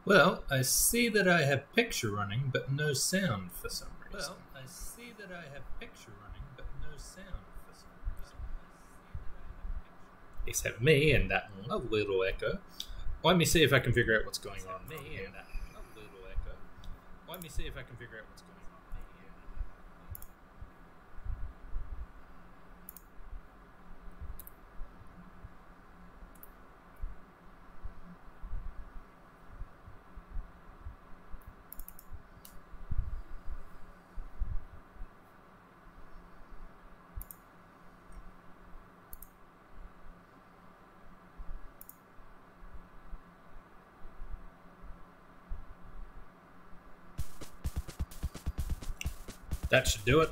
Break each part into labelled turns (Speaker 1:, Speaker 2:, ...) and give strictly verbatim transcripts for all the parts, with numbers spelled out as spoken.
Speaker 1: Well, I see that I have picture running, but no sound for some reason.
Speaker 2: Well, I see that I have picture running, but no sound for some reason.
Speaker 1: Except me and that lovely little echo. Let me see if I can figure out what's going
Speaker 2: Except
Speaker 1: on.
Speaker 2: me
Speaker 1: here.
Speaker 2: and that lovely little echo. Let me see if I can figure out what's going on.
Speaker 1: That should do it.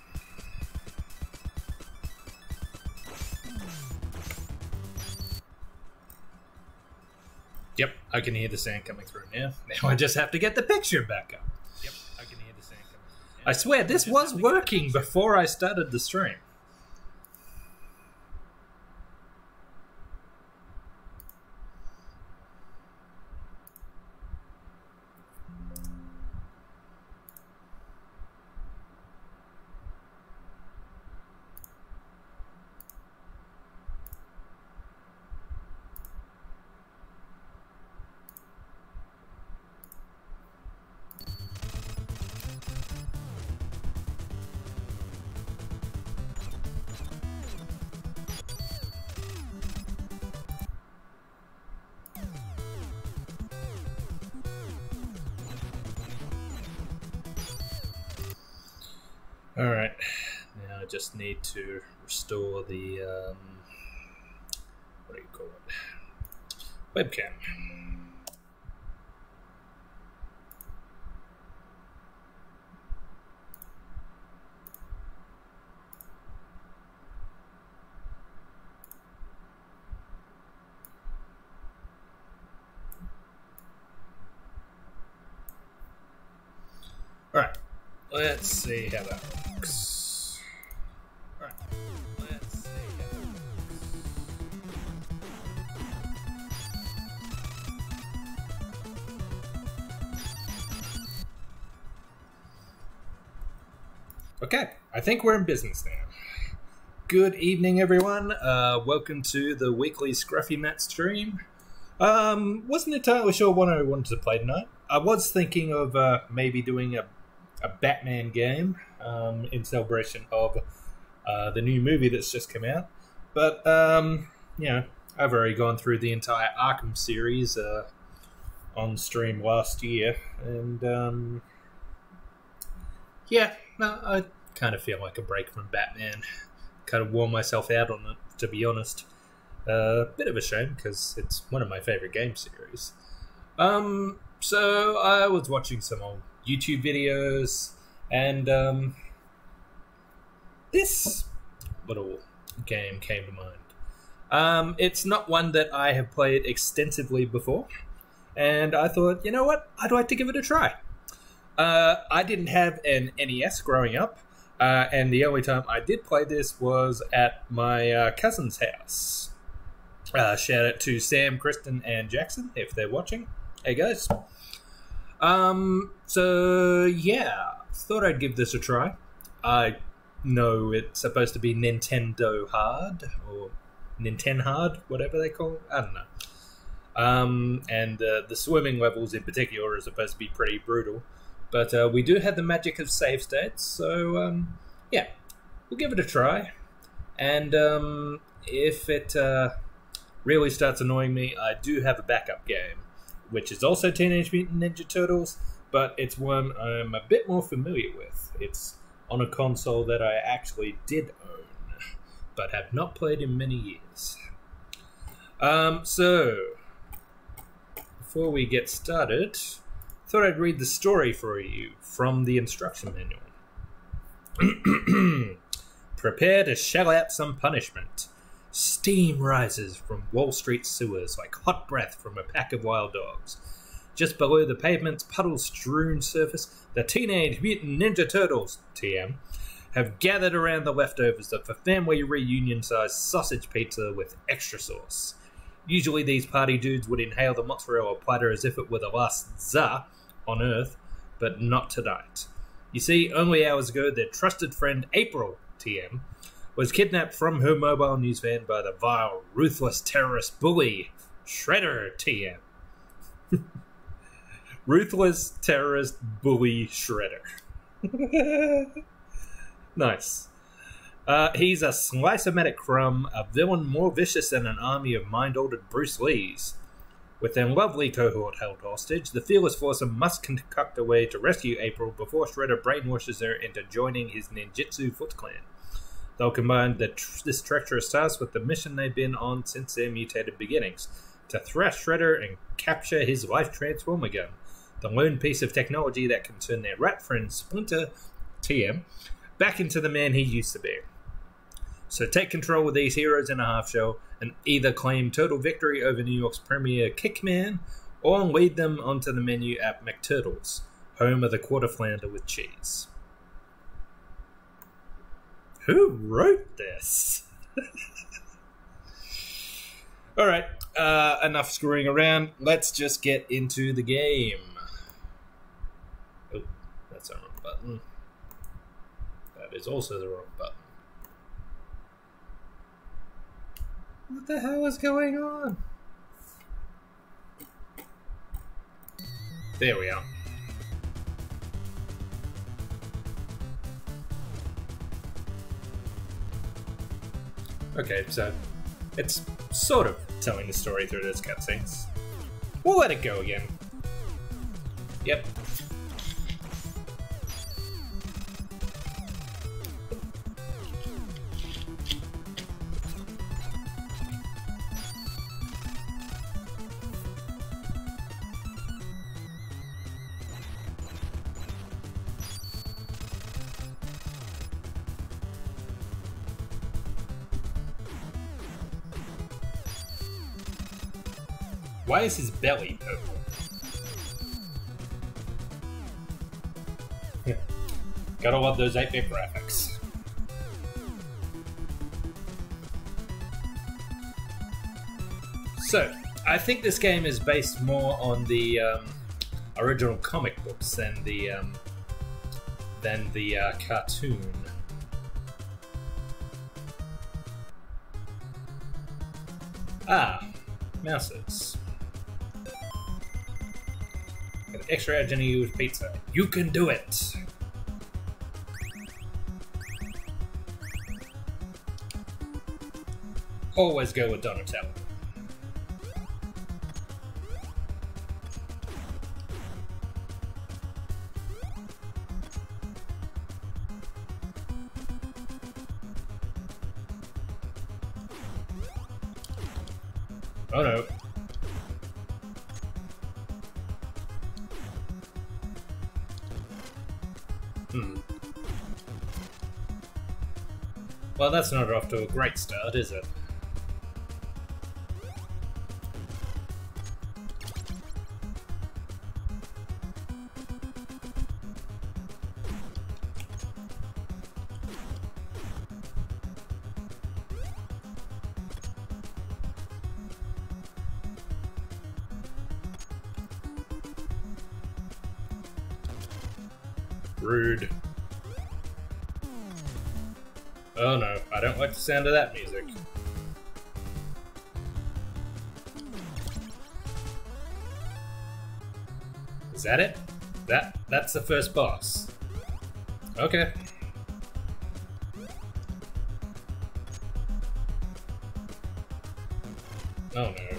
Speaker 1: Yep, I can hear the sound coming through now. Now I just have to get the picture back up.
Speaker 2: Yep, I can hear the sound coming through now.
Speaker 1: I swear, this was working before I started the stream. Alright, now I just need to restore the, um, what do you call it, webcam. Alright, let's see how that works.
Speaker 2: Alright, let's see how that works.
Speaker 1: Okay, I think we're in business now. Good evening, everyone. Uh, welcome to the weekly Scruffy Matt stream. Um, wasn't entirely sure what I wanted to play tonight. I was thinking of uh, maybe doing a a Batman game um, in celebration of uh, the new movie that's just come out. But, um, you know, I've already gone through the entire Arkham series uh, on stream last year. And, um, yeah, no, I kind of feel like a break from Batman. Kind of wore myself out on it, to be honest. A uh, bit of a shame, because it's one of my favourite game series. Um, so I was watching some old YouTube videos, and um, this little game came to mind. Um, it's not one that I have played extensively before, and I thought, you know what, I'd like to give it a try. Uh, I didn't have an N E S growing up, uh, and the only time I did play this was at my uh, cousin's house. Uh, shout out to Sam, Kristen, and Jackson if they're watching. Hey guys. Um, so, yeah, thought I'd give this a try. I know it's supposed to be Nintendo hard, or Nintendo hard, whatever they call it. I don't know. Um, and uh, the swimming levels in particular are supposed to be pretty brutal. But uh, we do have the magic of save states, so, um, yeah, we'll give it a try. And um, if it uh, really starts annoying me, I do have a backup game, which is also Teenage Mutant Ninja Turtles, but it's one I'm a bit more familiar with. It's on a console that I actually did own, but have not played in many years. Um, so, before we get started, thought I'd read the story for you from the instruction manual. Prepare to shell out some punishment. Steam rises from Wall Street sewers like hot breath from a pack of wild dogs. Just below the pavement's puddle-strewn surface, the Teenage Mutant Ninja Turtles, T M, have gathered around the leftovers of a family reunion-sized sausage pizza with extra sauce. Usually these party dudes would inhale the mozzarella platter as if it were the last za on Earth, but not tonight. You see, only hours ago, their trusted friend April, T M, was kidnapped from her mobile news van by the vile, ruthless terrorist bully, Shredder, T M. Ruthless terrorist bully Shredder. Nice. Uh, he's a slice-o-matic crumb, a villain more vicious than an army of mind-altered Bruce Lees. With their lovely cohort held hostage, the fearless foursome must concoct a way to rescue April before Shredder brainwashes her into joining his ninjutsu Foot Clan. They'll combine the tr- this treacherous task with the mission they've been on since their mutated beginnings, to thrash Shredder and capture his Life Transformer gun, the lone piece of technology that can turn their rat friend Splinter, T M, back into the man he used to be. So take control of these heroes in a half shell and either claim total victory over New York's premier Kickman or lead them onto the menu at McTurtle's, home of the quarter flounder with cheese. Who wrote this? Alright, uh, enough screwing around. Let's just get into the game. Oh, that's the wrong button. That is also the wrong button. What the hell is going on? There we are. Okay, so it's sort of telling the story through those cutscenes. We'll let it go again. Yep. Why is his belly purple? Gotta love those eight bit graphics. So, I think this game is based more on the um, original comic books than the um, than the uh, cartoon. Ah, mouses. Got extra edge in you with pizza. You can do it! Always go with Donatello. Oh no. Hmm. Well, that's not off to a great start, is it? Rude. Oh no, I don't like the sound of that music. Is that it? That that's the first boss. Okay. Oh no.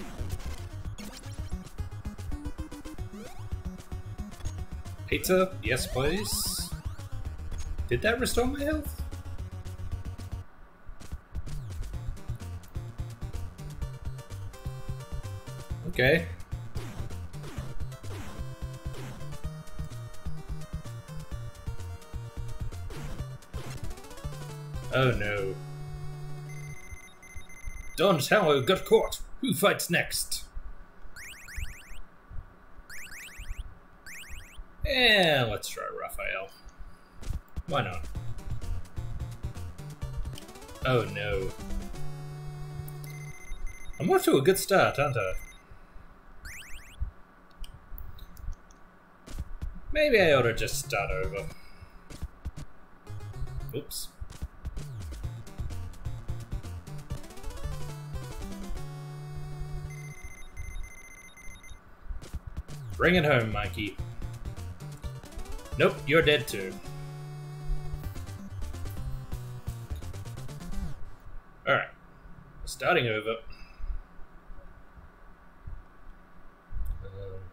Speaker 1: Pizza? Yes, please. Did that restore my health? Okay. Oh no. Donatello got caught. Who fights next? Yeah, let's try Raphael. Why not? Oh no. I'm off to a good start, aren't I? Maybe I ought to just start over. Oops. Bring it home, Mikey. Nope, you're dead too. Alright. Starting over. Um,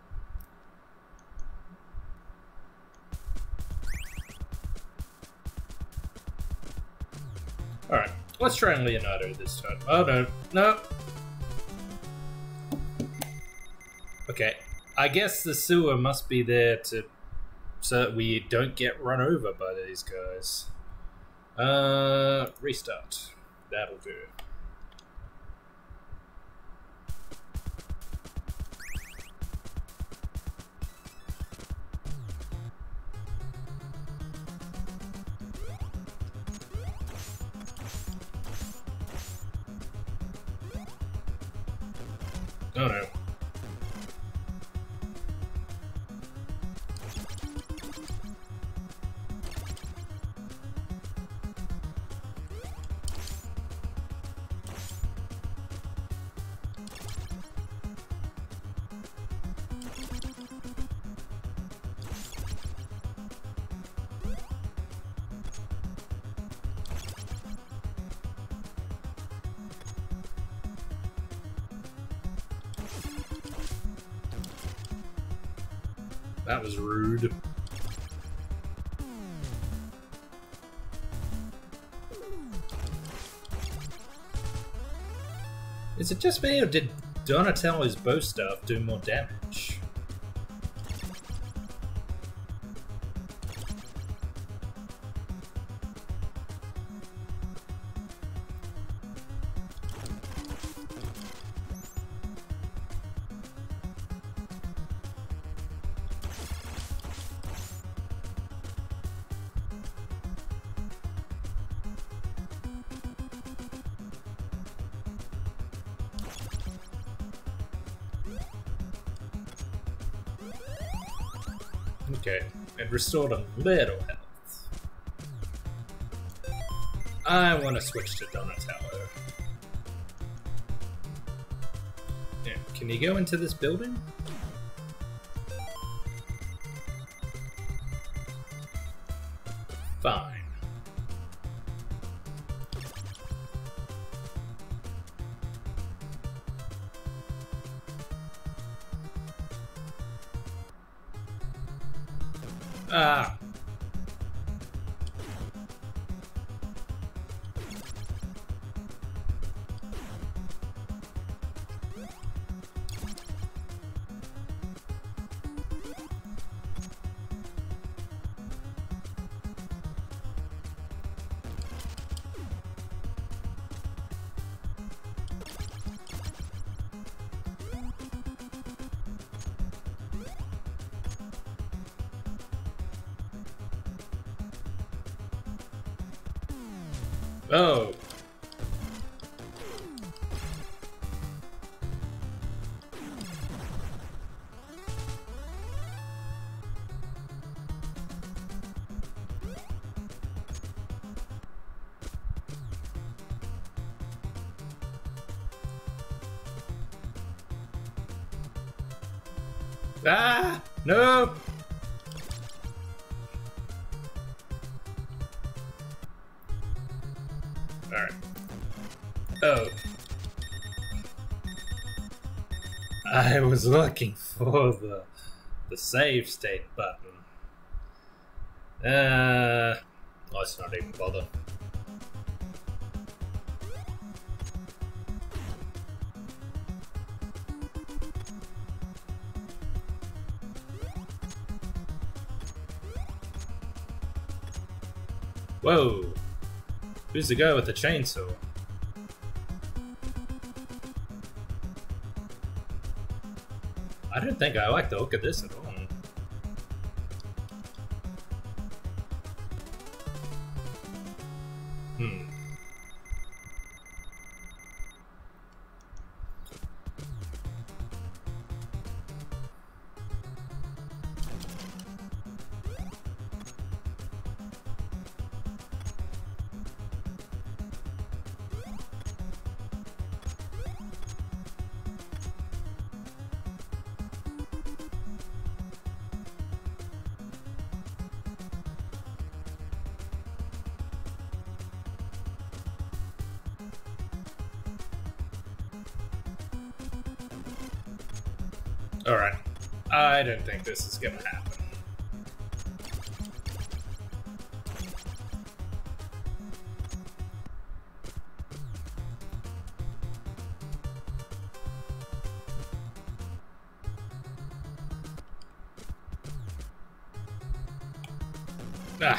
Speaker 1: Alright, let's try Leonardo this time. Oh no, no! Okay, I guess the sewer must be there to so that we don't get run over by these guys. Uh, restart. That'll do. Oh no. That was rude. Is it just me, or did Donatello's bow staff do more damage? Okay, it restored a little health. I want to switch to Donatello. Yeah, can you go into this building? Fine. Ah. Oh. Ah! No! Alright. Oh. I was looking for the the save state button. Uh, let's not even bother. Whoa! Who's the guy with the chainsaw? I don't think I like the look of this at all. Hmm. Alright. I don't think this is gonna happen. Ah.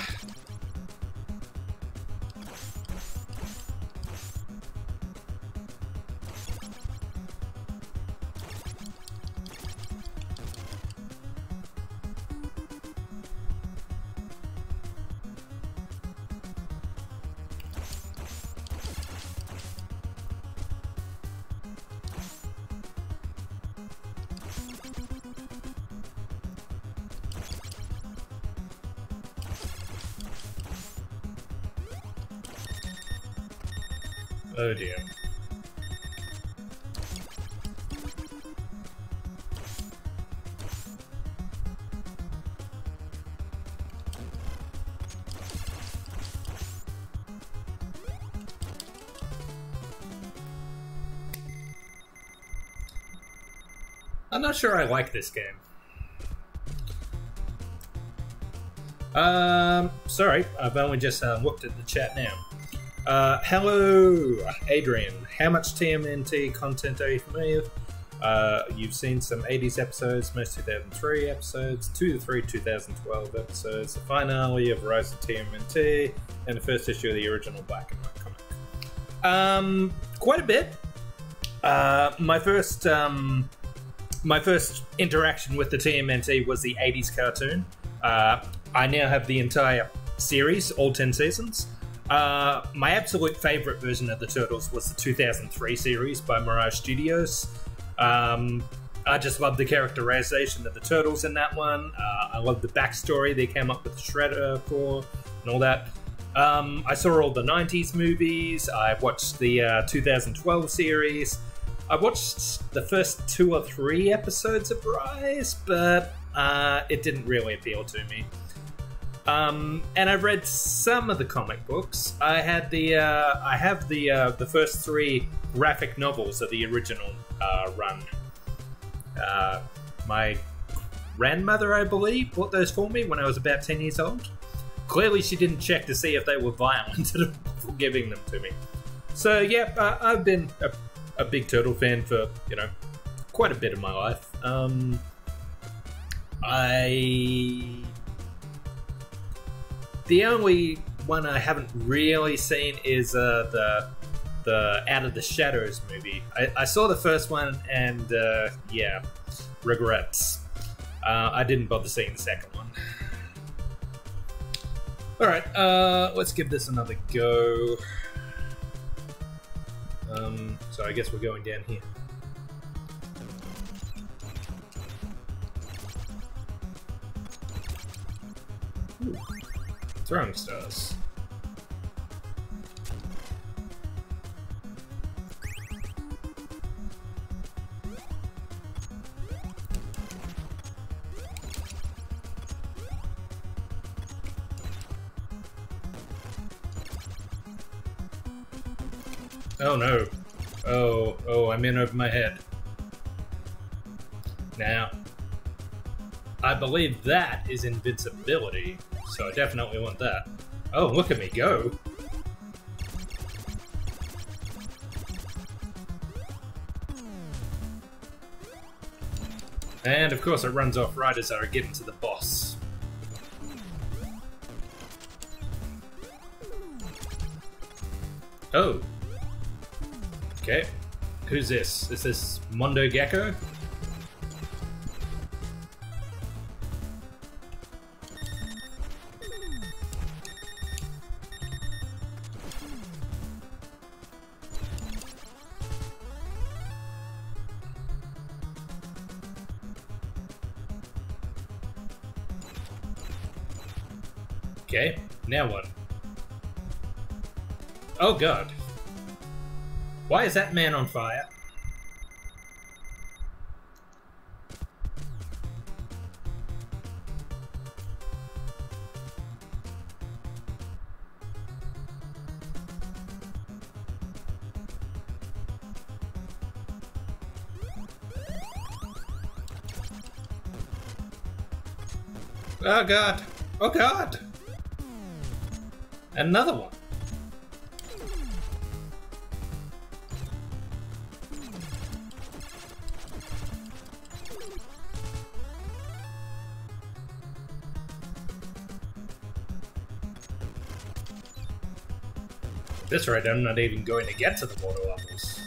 Speaker 1: Oh dear. I'm not sure I like this game. Um, sorry, I've only just um, looked at the chat now. Uh, hello, Adrian. How much T M N T content are you familiar with? Uh, you've seen some eighties episodes, most two thousand three episodes, two to three two thousand twelve episodes, the finale of Rise of T M N T, and the first issue of the original black and white comic. Um, quite a bit. Uh, my first, um, my first interaction with the T M N T was the eighties cartoon. Uh, I now have the entire series, all ten seasons. Uh, my absolute favourite version of the Turtles was the two thousand three series by Mirage Studios. Um, I just love the characterization of the Turtles in that one. Uh, I love the backstory they came up with the Shredder for and all that. Um, I saw all the nineties movies. I watched the uh, two thousand twelve series. I watched the first two or three episodes of Rise, but uh, it didn't really appeal to me. Um, and I've read some of the comic books. I had the uh, I have the uh, the first three graphic novels of the original uh, run. Uh, my grandmother, I believe, bought those for me when I was about ten years old. Clearly, she didn't check to see if they were violent before giving them to me. So yeah, uh, I've been a, a big Turtle fan for you know quite a bit of my life. Um, I. The only one I haven't really seen is uh, the the Out of the Shadows movie. I, I saw the first one and uh, yeah, regrets. Uh, I didn't bother seeing the second one. Alright, uh, let's give this another go. Um, so I guess we're going down here. Ooh. Throwing stars. Oh no. Oh, oh, I'm in over my head. Now, I believe that is invincibility. So I definitely want that. Oh, look at me go! And of course it runs off right as I get into the boss. Oh. Okay. Who's this? Is this Mondo Gecko? Okay, now what? Oh god. Why is that man on fire? Oh god! Oh god! Another one! At this rate, I'm not even going to get to the water levels.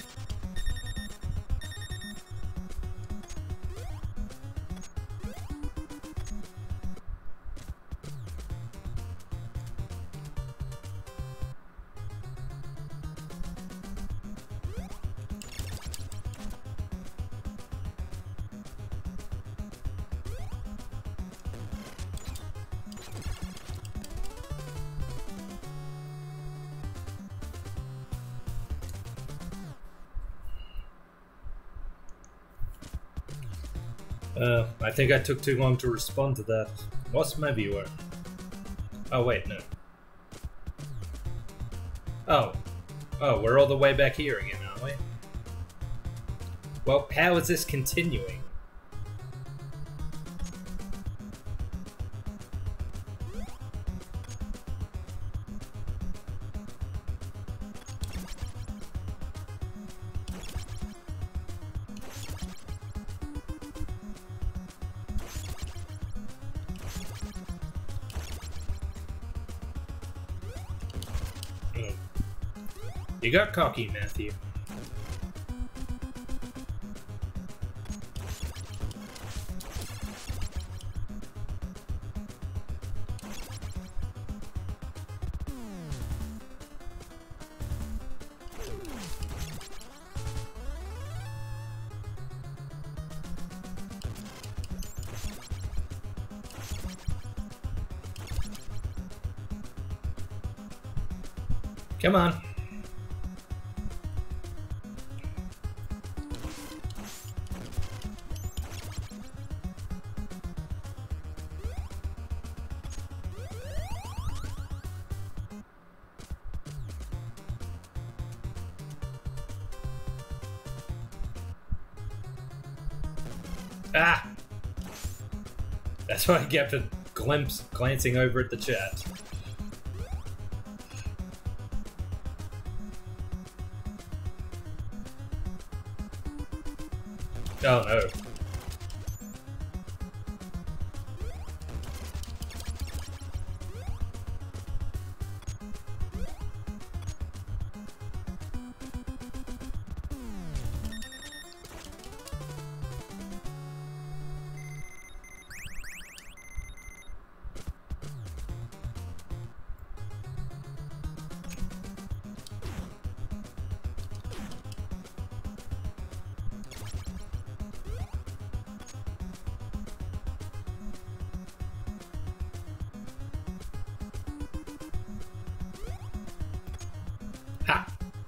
Speaker 1: Uh, I think I took too long to respond to that. What's my viewer? Oh, wait, no. Oh. Oh, we're all the way back here again, aren't we? Well, how is this continuing? You got cocky, Matthew. Come on. Ah! That's why I kept a glimpse glancing over at the chat. Oh no. Ha!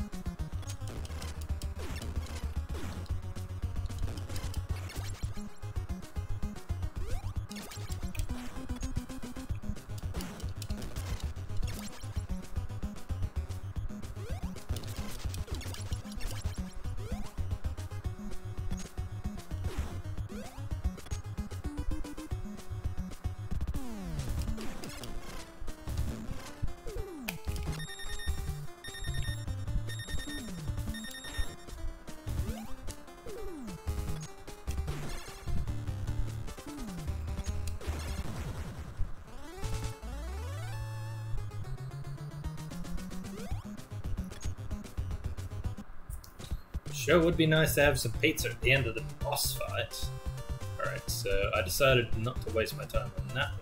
Speaker 1: Sure would be nice to have some pizza at the end of the boss fight. Alright, so I decided not to waste my time on that one.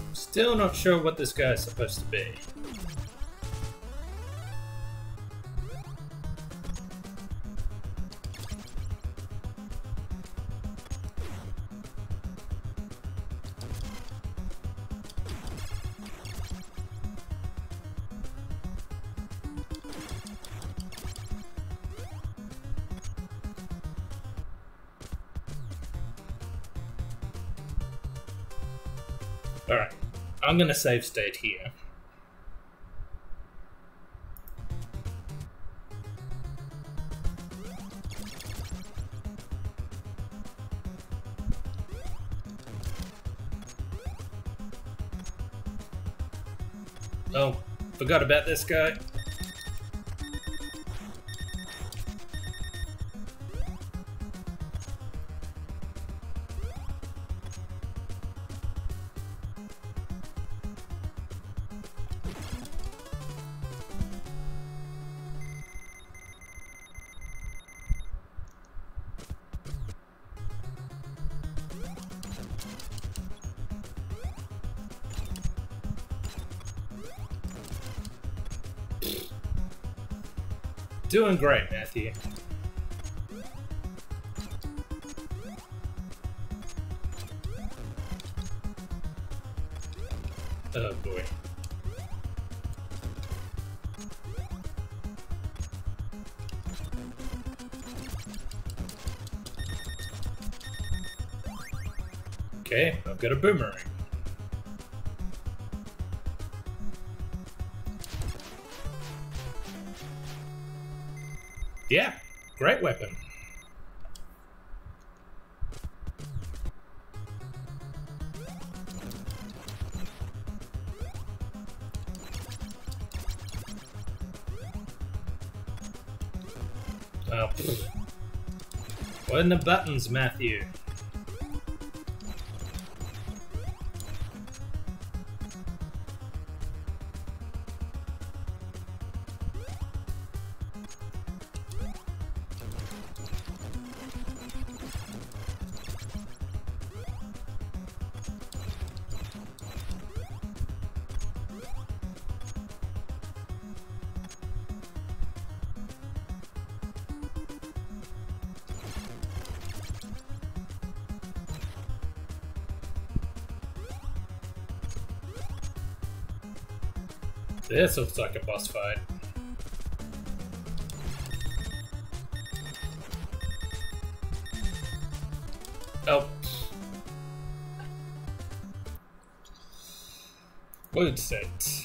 Speaker 1: Still not sure what this guy is supposed to be. Alright, I'm gonna save state here. Oh, forgot about this guy. Doing great, Matthew. Oh boy. Okay, I've got a boomerang. Yeah, great weapon. Oh, what in the buttons, Matthew? This looks like a boss fight. Oh. Mood set.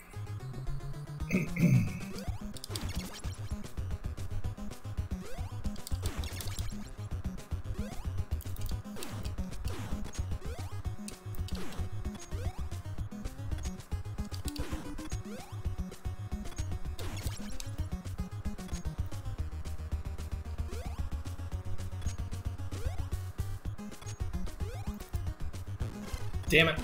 Speaker 1: Damn it.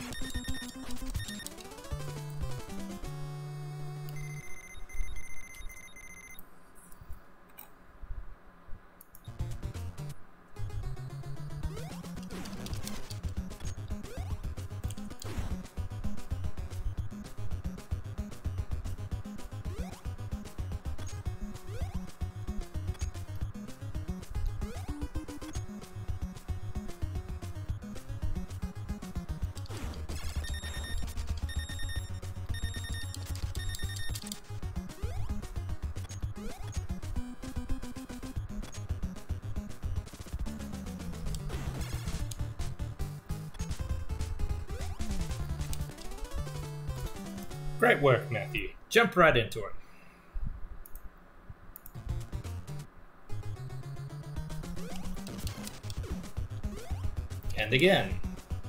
Speaker 1: Great work, Matthew. Jump right into it. And again.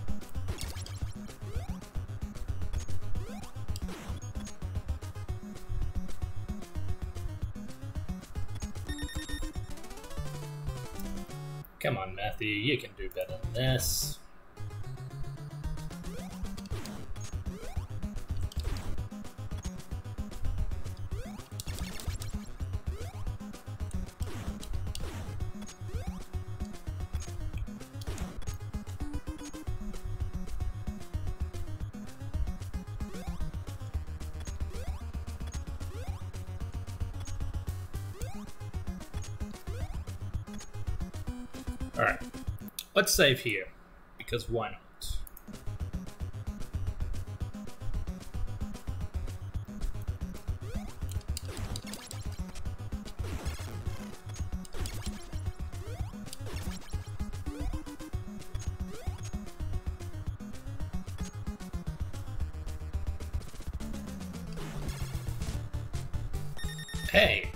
Speaker 1: Come on, Matthew, you can do better than this. Alright, let's save here, because why not? Hey,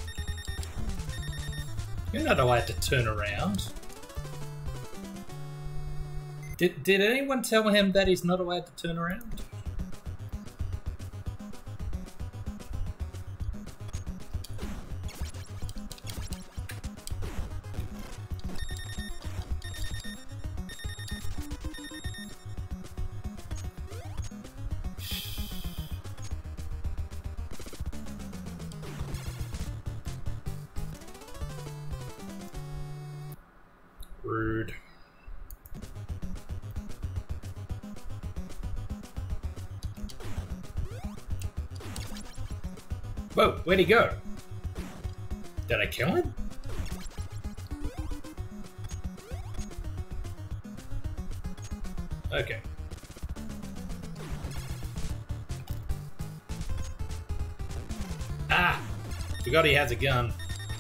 Speaker 1: you're not allowed to turn around. Did, did anyone tell him that he's not allowed to turn around? Rude. Whoa, where'd he go? Did I kill him? Okay. Ah! Forgot he has a gun.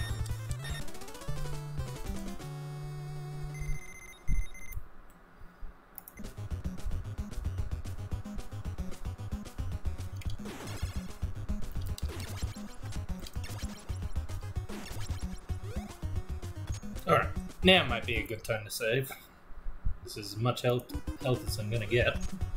Speaker 1: Alright, now might be a good time to save. This is as much health, health as I'm gonna get.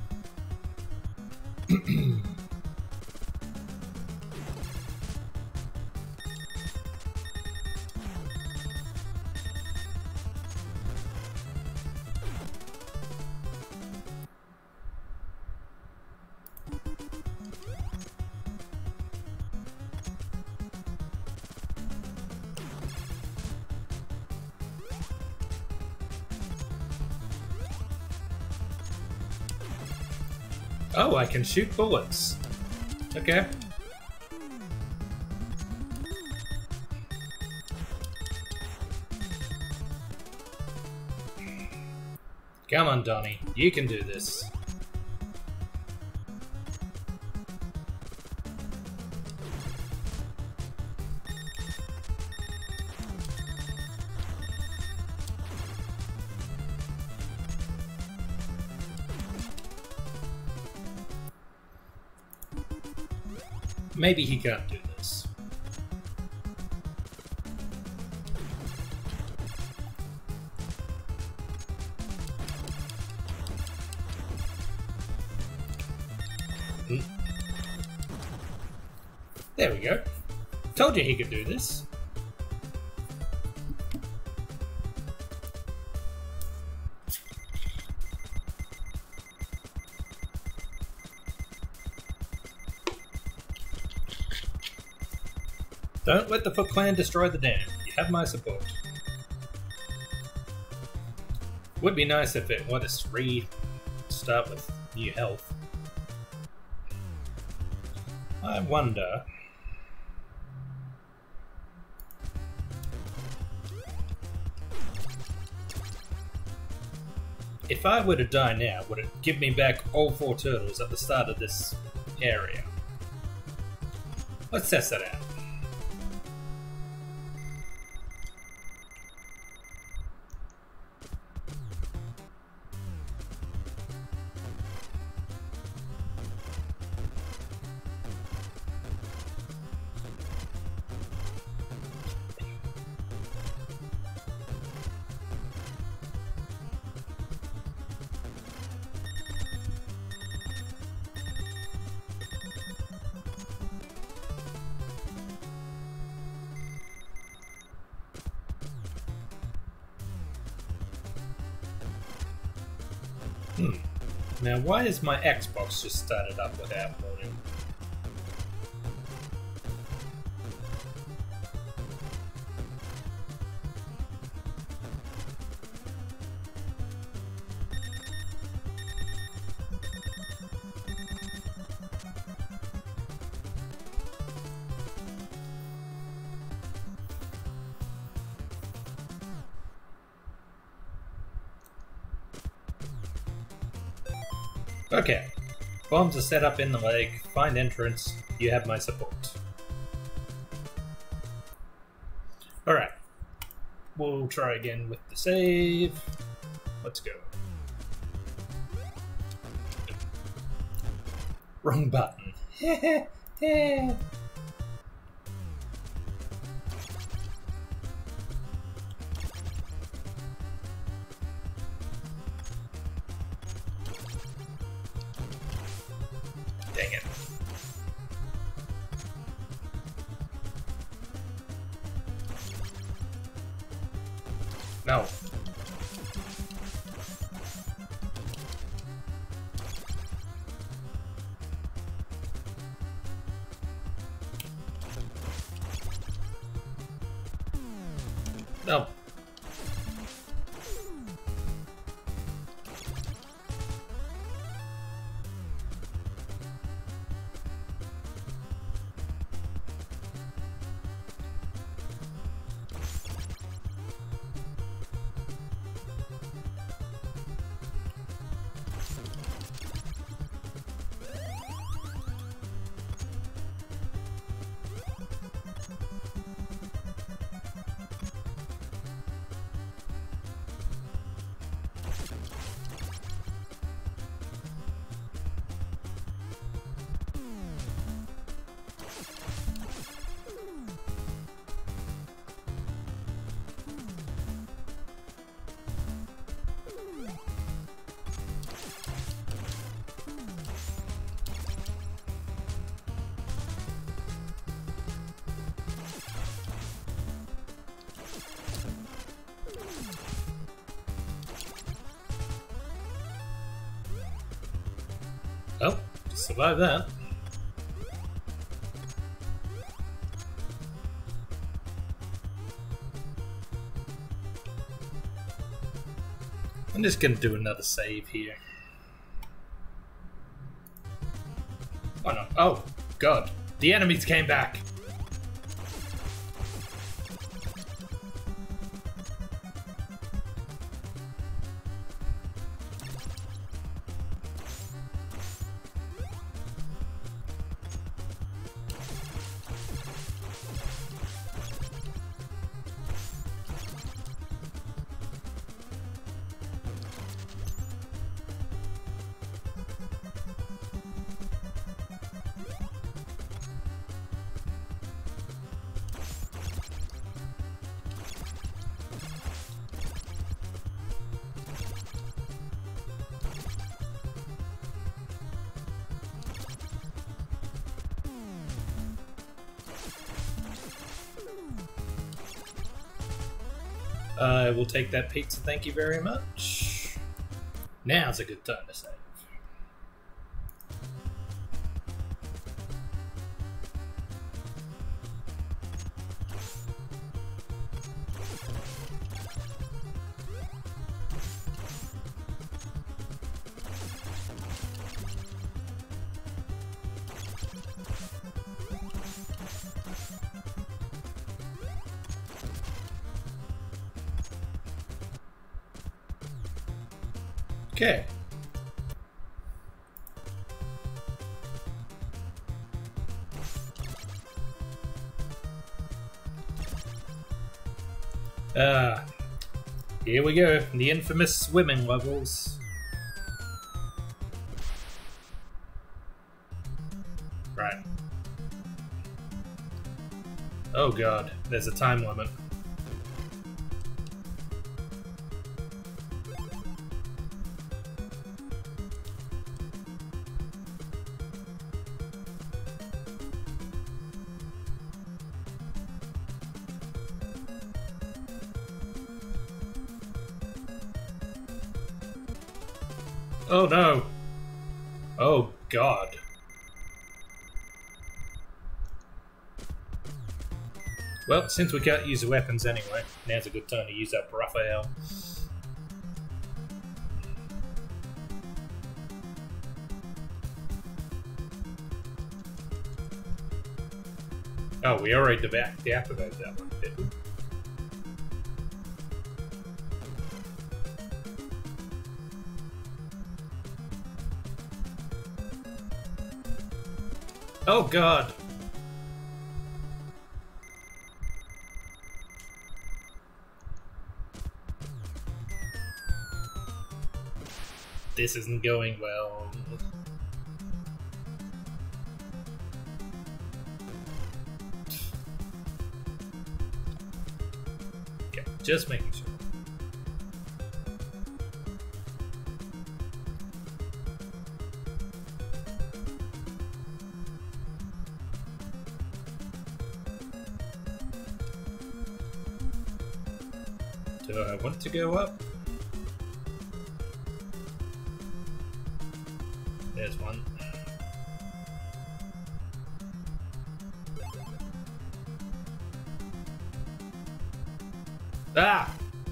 Speaker 1: Oh, I can shoot bullets. Okay. Come on, Donnie. You can do this. Maybe he can't do this. Hmm. There we go. Told you he could do this. Don't let the Foot Clan destroy the dam. You have my support. Would be nice if it let us restart with new health. I wonder... if I were to die now, would it give me back all four turtles at the start of this area? Let's test that out. Hmm. Now, why is my Xbox just started up without warning? Okay. Bombs are set up in the lake. Find entrance. You have my support. Alright. We'll try again with the save. Let's go. Wrong button. No. No. Oh, survive that. I'm just gonna do another save here. Oh no. Oh, God. The enemies came back. I will take that pizza, thank you very much. Now's a good time to save. Okay. Ah, here we go. The infamous swimming levels. Right. Oh God, there's a time limit. Oh no! Oh God. Well, since we can't use the weapons anyway, now's a good time to use up Raphael. Oh, we already de deactivated that one, did we? Oh God! This isn't going well. Okay, just making sure. Do I want to go up? There's one. Ah!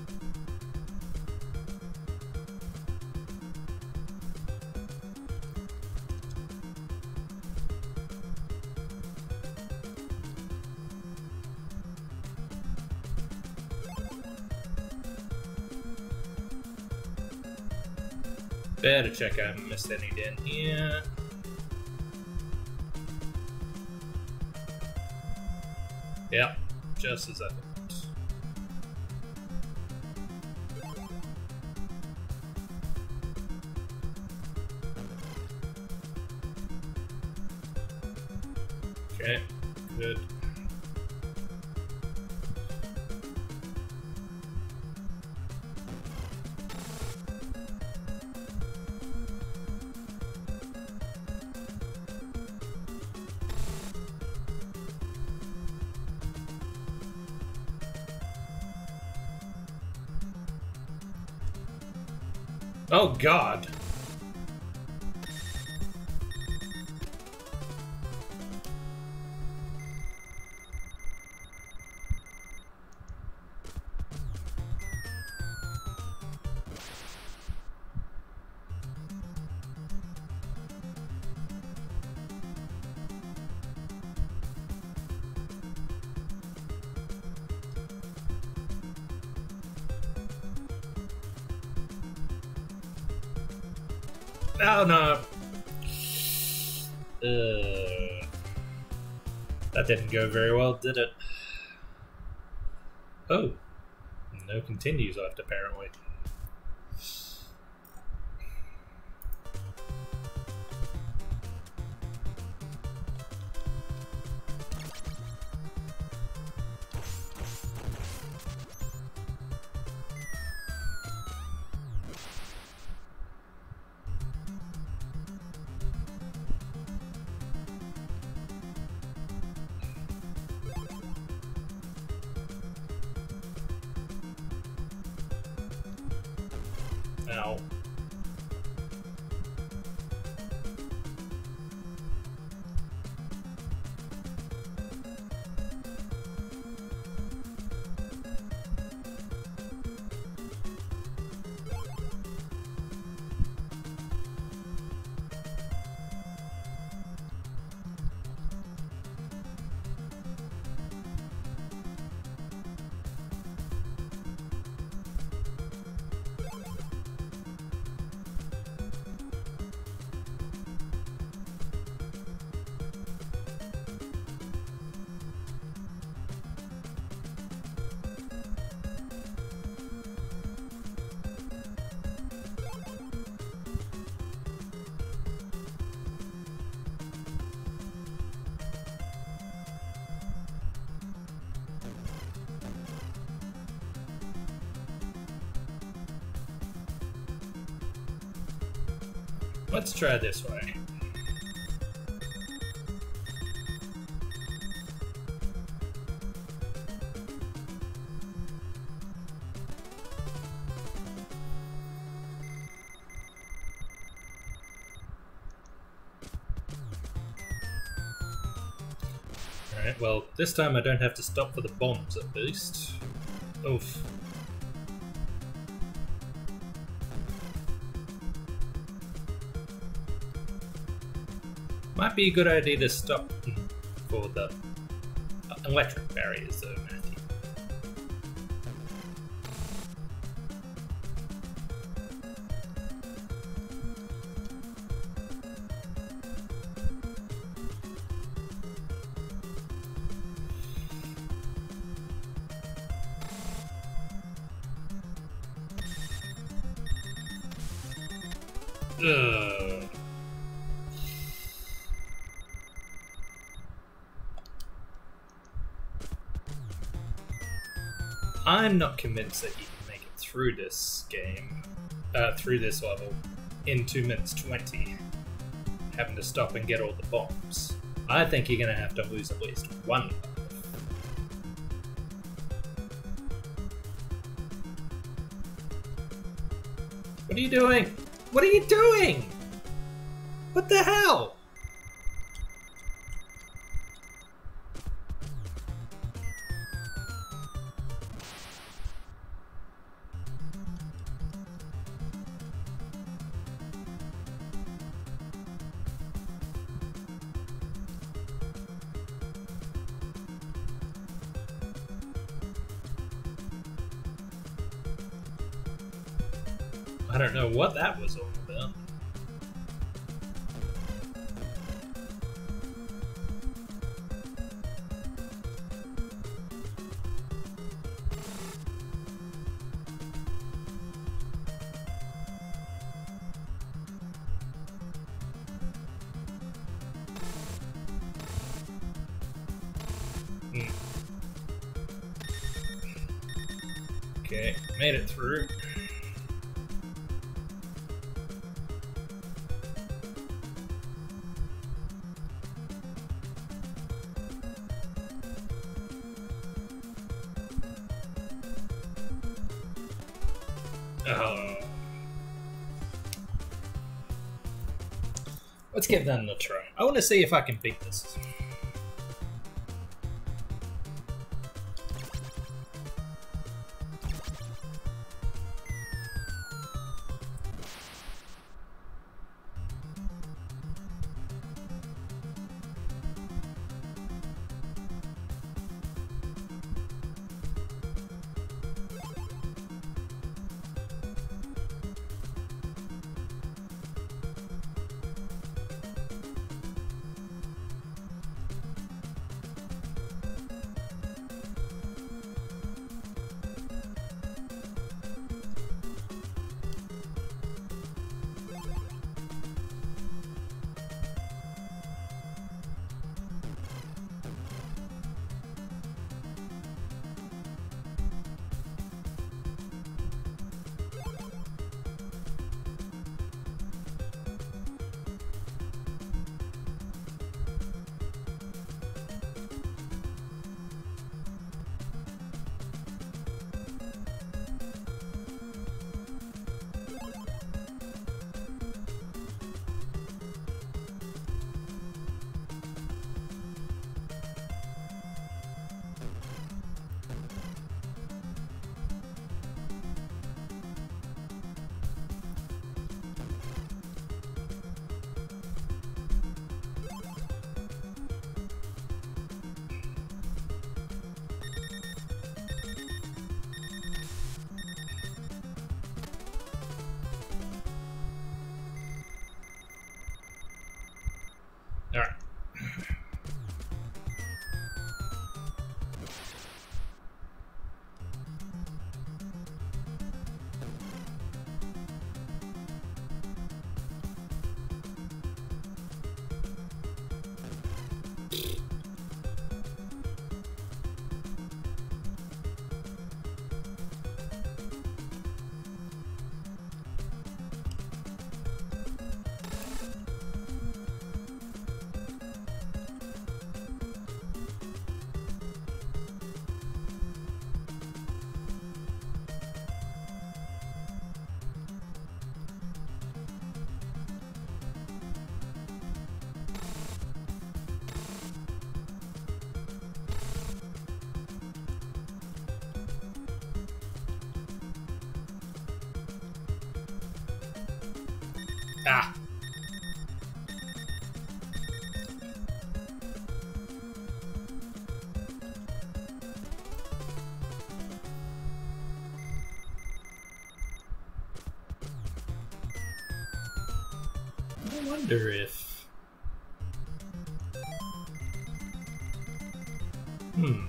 Speaker 1: Better check I haven't missed any down here. Yep, just as I thought. Okay, good. Oh God! Oh no! Uh, that didn't go very well, did it? Oh, no continues left apparently. Ow. Let's try this way. Alright, well, this time I don't have to stop for the bombs at least. Oof. Might be a good idea to stop for the electric barriers though, Matthew. Ugh. I'm not convinced that you can make it through this game, uh, through this level, in two minutes twenty, having to stop and get all the bombs. I think you're going to have to lose at least one life. What are you doing? What are you doing? What the hell? I don't know what that was all about. Hmm. Okay, made it through. Oh. Let's give that another try. I want to see if I can beat this. Alright. Ah. I wonder if... Hmm.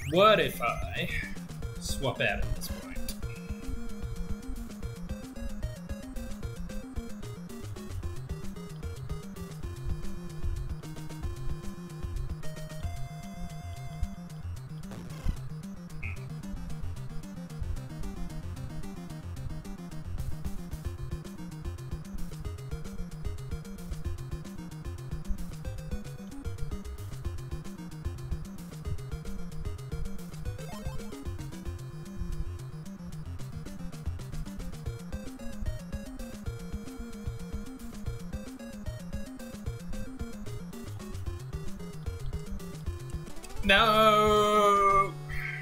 Speaker 1: What if I swap out at this point? No!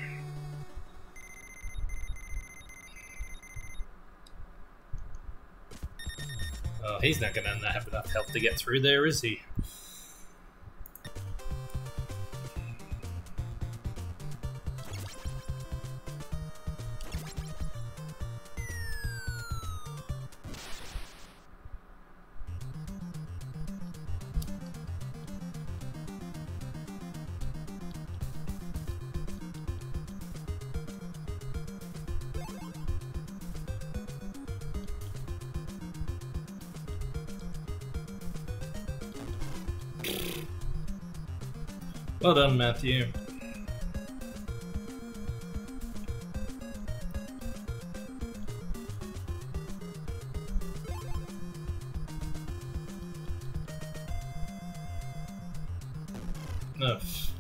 Speaker 1: Oh, he's not gonna have enough health to get through there, is he? Well done, Matthew. Ugh.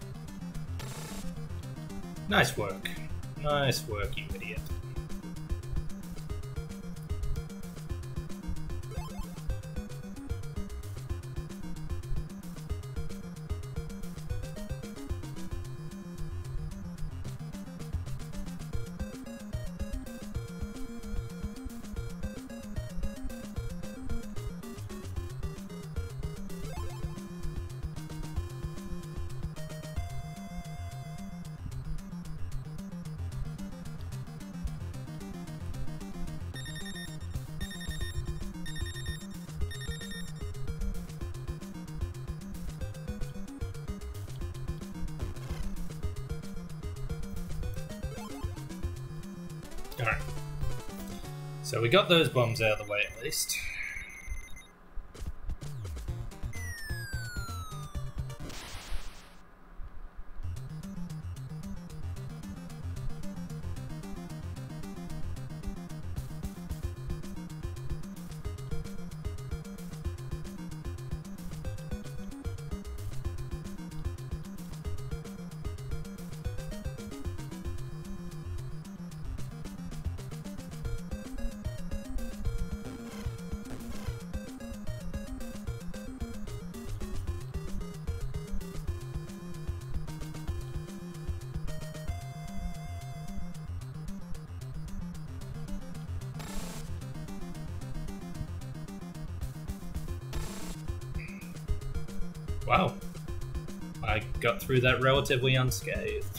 Speaker 1: Nice work. Nice work, you idiot. Alright. So we got those bombs out of the way at least. Wow. I got through that relatively unscathed.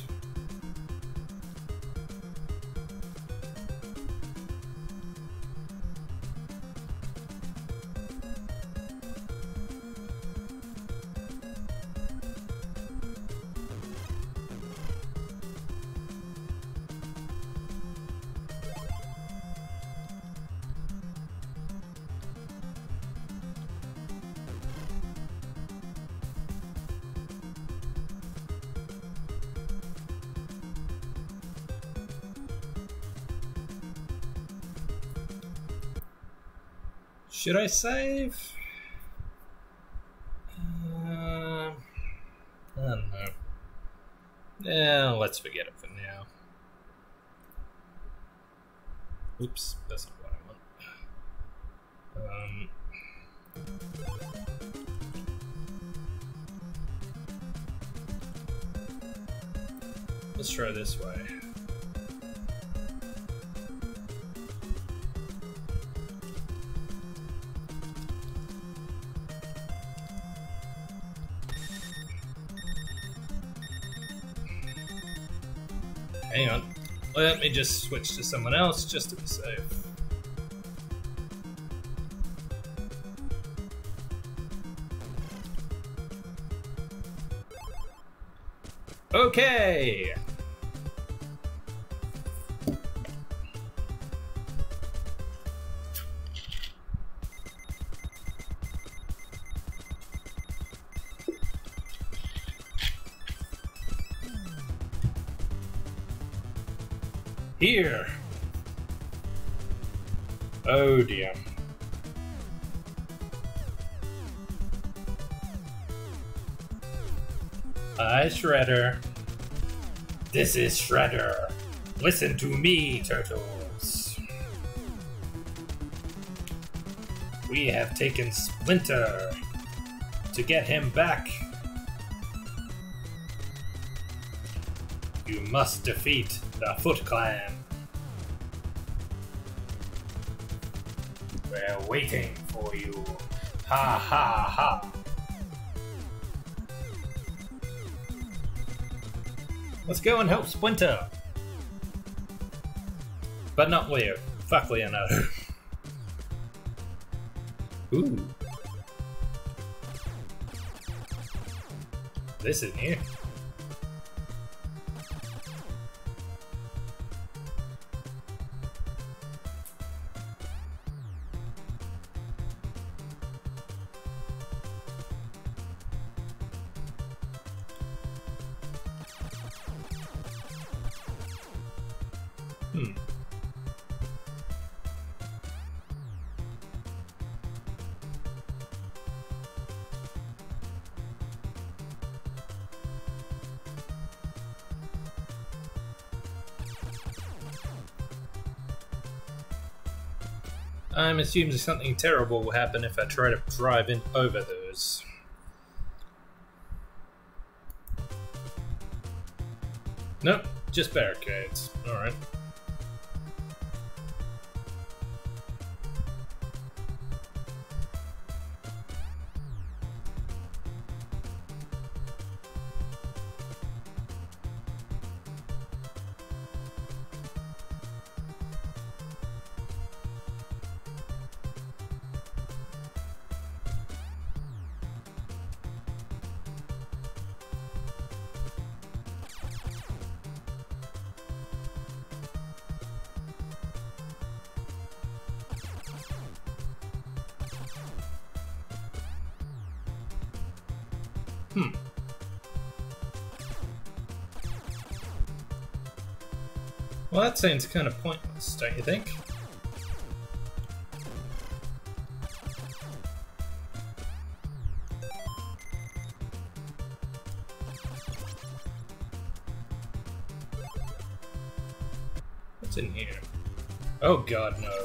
Speaker 1: Should I save? Uh, I don't know. Yeah, let's forget it for now. Oops, that's not what I want. Um, let's try this way. Hang on. Let me just switch to someone else just to be safe. Okay! Here! Oh dear. Hi, Shredder. This is Shredder. Listen to me, Turtles. We have taken Splinter to get him back. You must defeat the Foot Clan. We're waiting for you. Ha ha ha. Let's go and help Splinter. But not Leo. Fuck Leonardo. Ooh. This is new. Hmm. I'm assuming something terrible will happen if I try to drive in over those. Nope, just barricades. Alright. Hmm. Well, that seems kind of pointless, don't you think? What's in here? Oh god, no.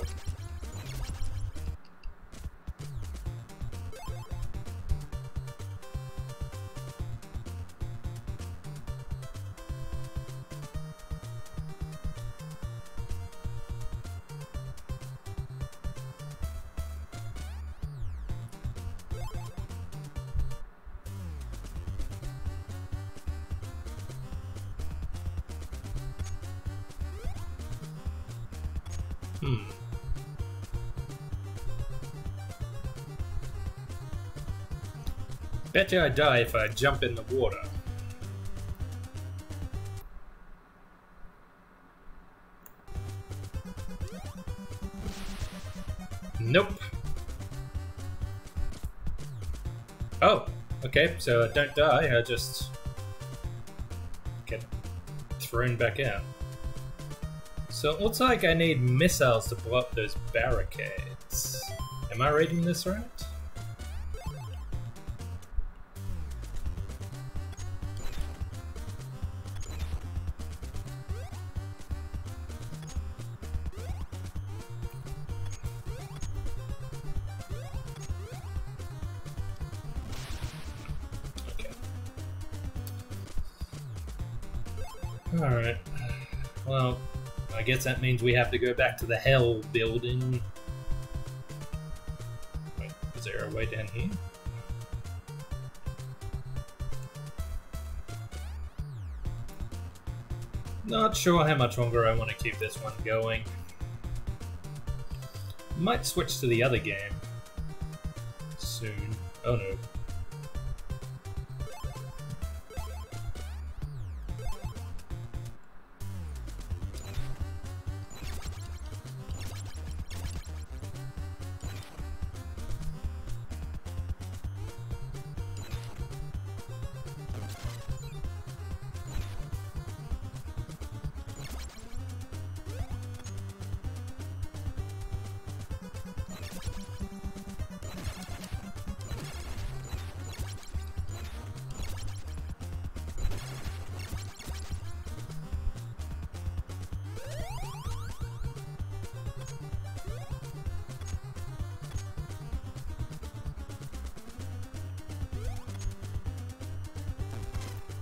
Speaker 1: Hmm. Bet you I die if I jump in the water. Nope. Oh, okay, so I don't die, I just get thrown back out. So it looks like I need missiles to blow up those barricades. Am I reading this right? Okay. Alright. Well, I guess that means we have to go back to the Hell building. Wait, is there a way down here? Not sure how much longer I want to keep this one going. Might switch to the other game soon. Oh no.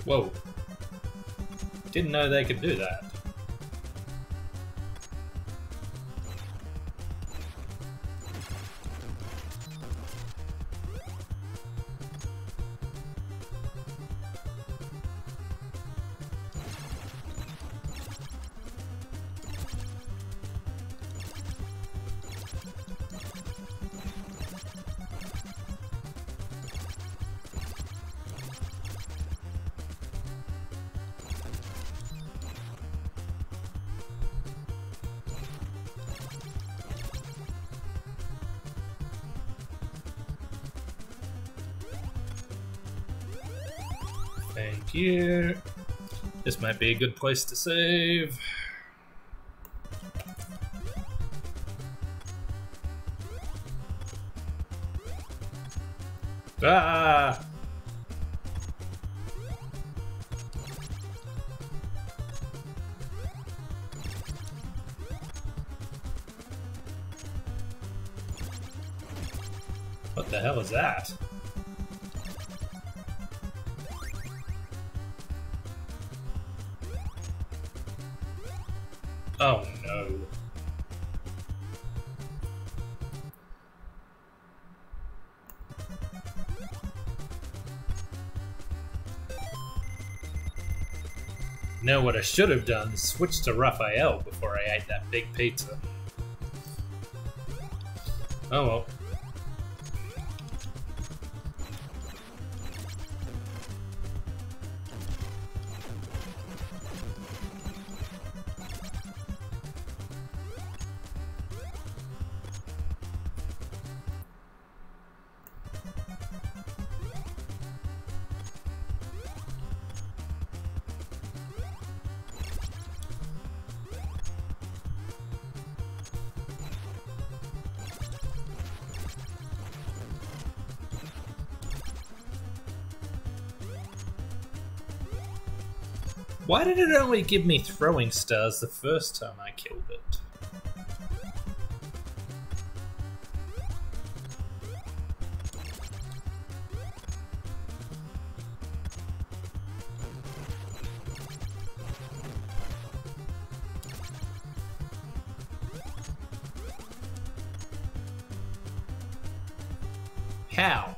Speaker 1: Whoa. Didn't know they could do that. Thank you. This might be a good place to save. Ah! What the hell is that? Oh no. Know what I should have done? Switch to Raphael before I ate that big pizza. Oh well. Why did it only give me throwing stars the first time I killed it? How?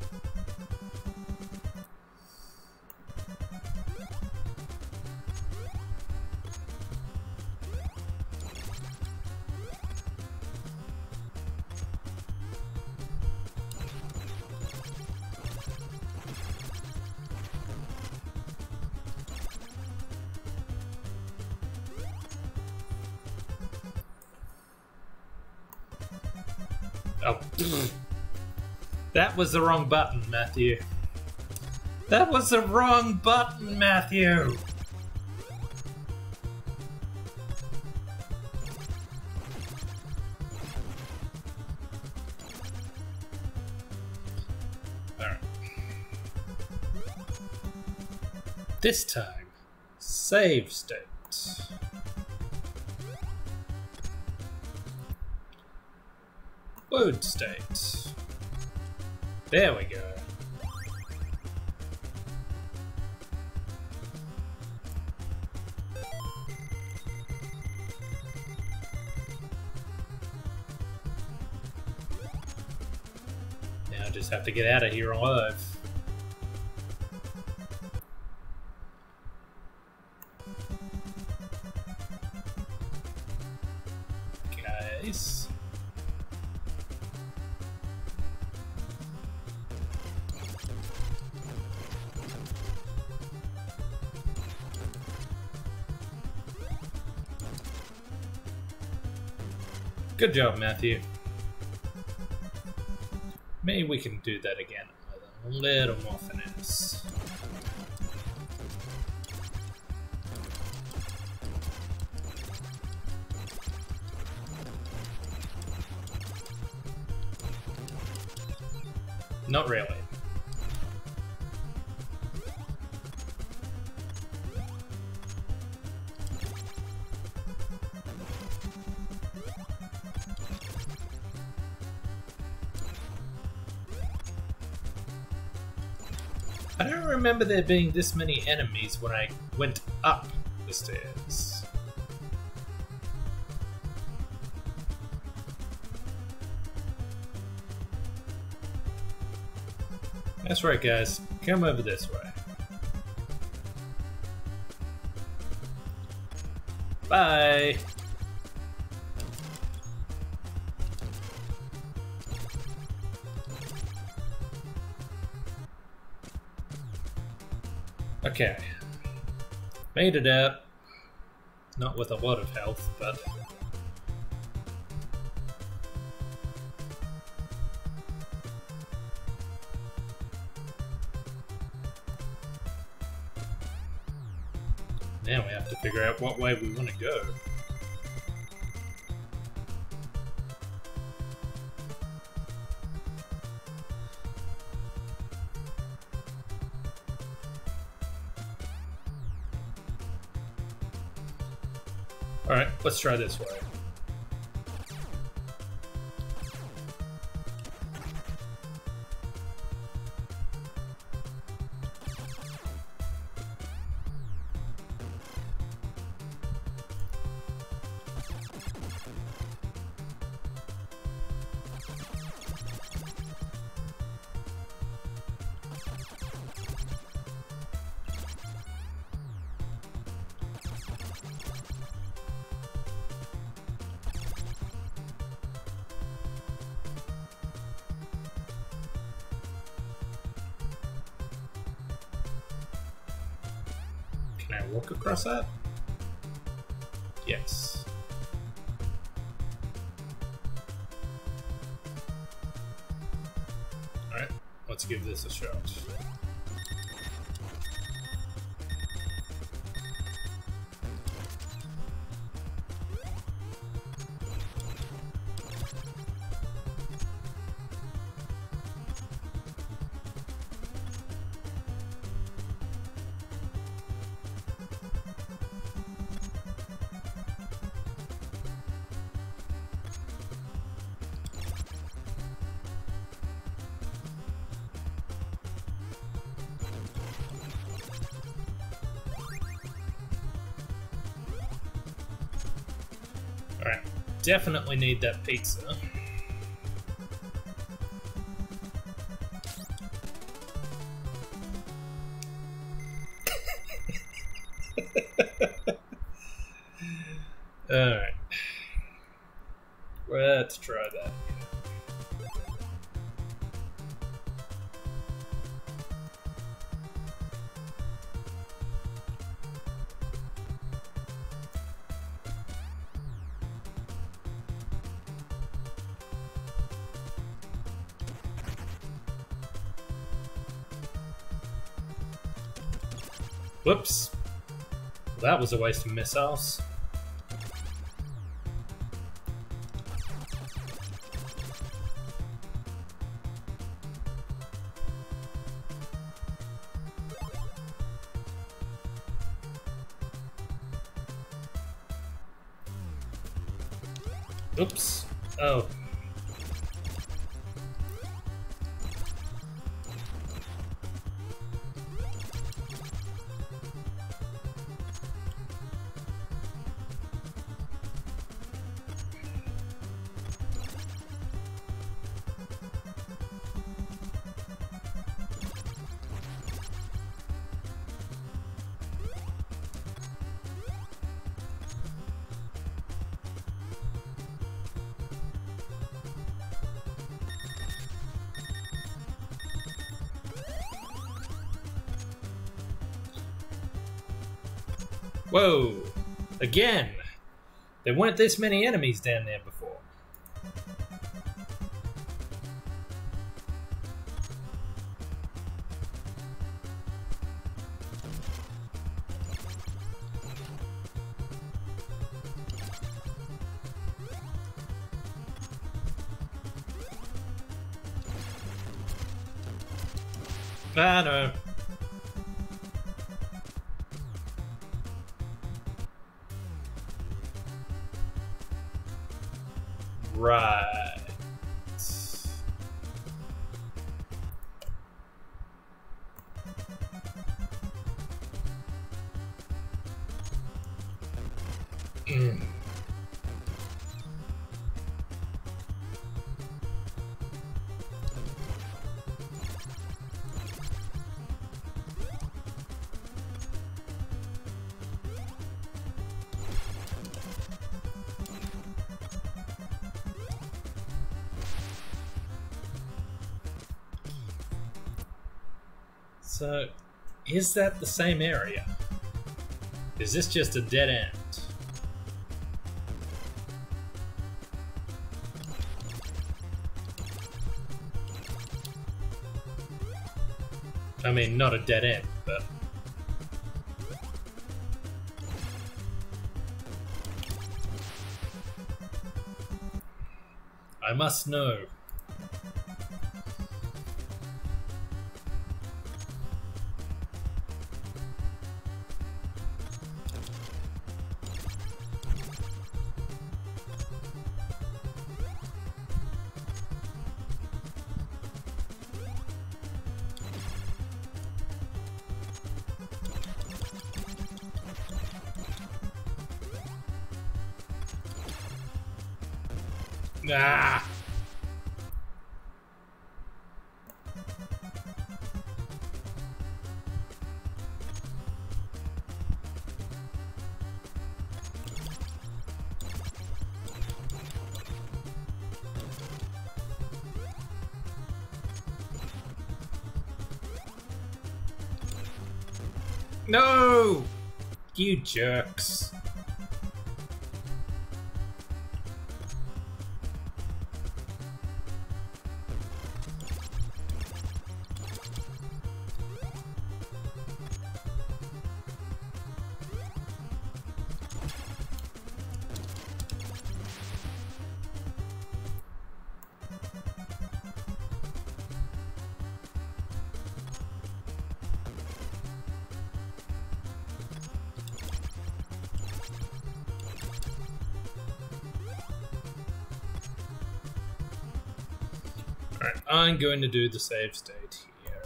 Speaker 1: Oh. That was the wrong button, Matthew. That was the wrong button, Matthew! Alright. This time, save state. Load state. There we go. Now I just have to get out of here alive. Guys. Good job, Matthew. Maybe we can do that again with a little more finesse. Not really. I don't remember there being this many enemies when I went up the stairs. That's right, guys. Come over this way. Bye! Okay. Made it out. Not with a lot of health, but... now we have to figure out what way we want to go. Alright, let's try this way. Can I walk across that? Yes. Alright, let's give this a shot. Alright, definitely need that pizza. Alright. Let's try that. Whoops. Well, that was a waste of missiles. Oops. Oh. Whoa! Again! There weren't this many enemies down there before. Ah, no. Right. Mm. So, is that the same area? Is this just a dead end? I mean, not a dead end, but... I must know. Ah! No! You jerks. Alright, I'm going to do the save state here.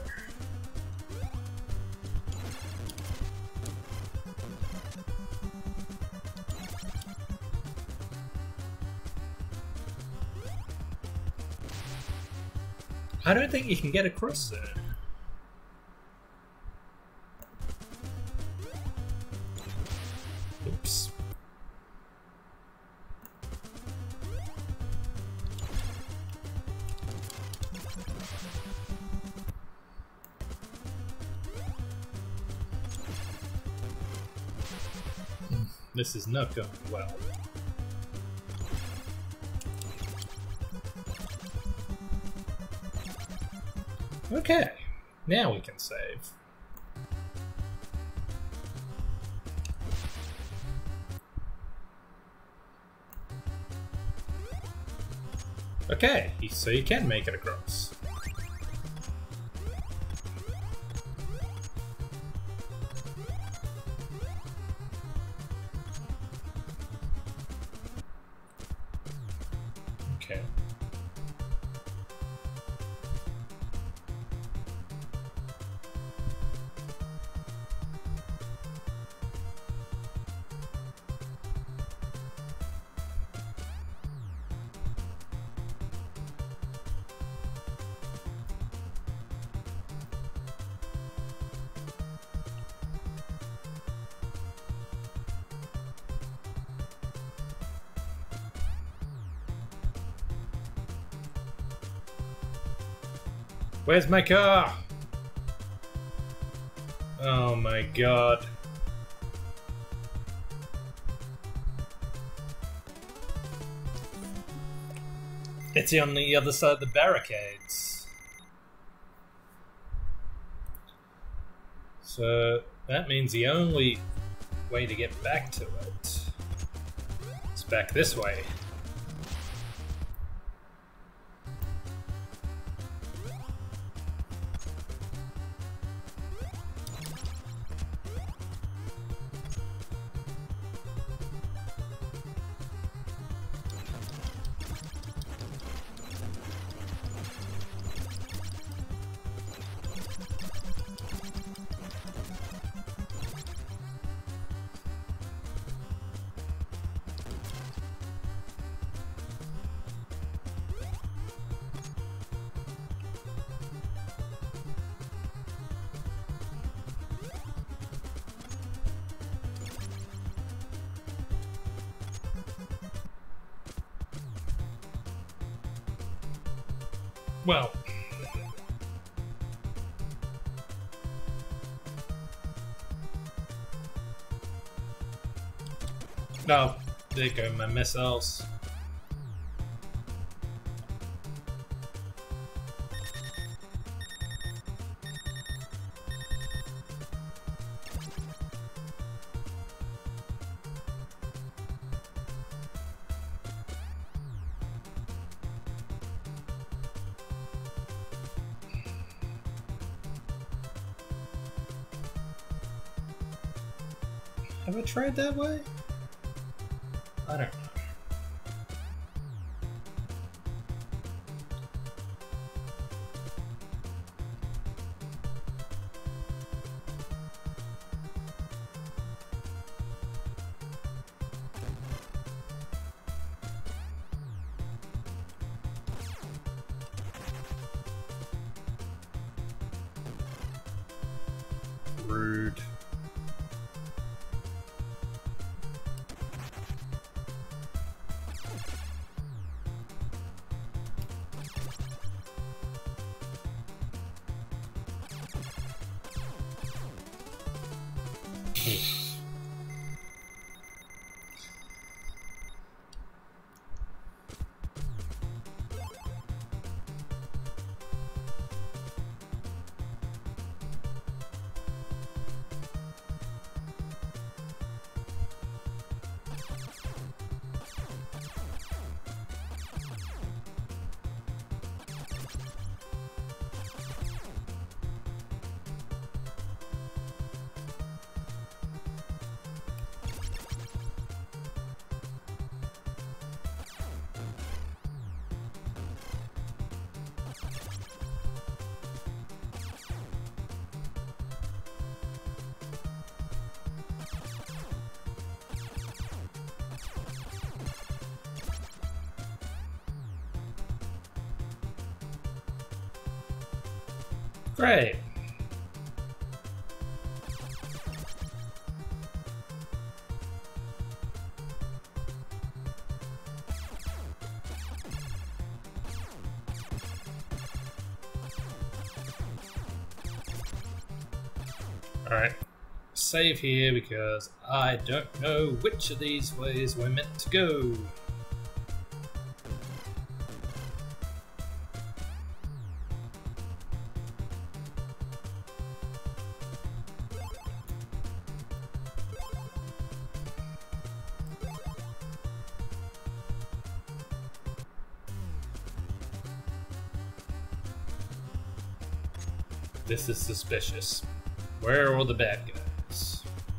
Speaker 1: I don't think you can get across there. Oops. This is not going well. Okay, now we can save. Okay, so you can make it across. Okay. Where's my car? Oh my god. It's on the other side of the barricades. So that means the only way to get back to it is back this way. Well. No, there go my missiles. Have I tried that way? I don't know. Rude. Great. Alright, save here because I don't know which of these ways we're meant to go. This is suspicious. Where are all the bad guys?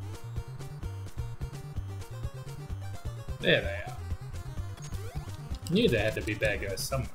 Speaker 1: There they are. Knew there had to be bad guys somewhere.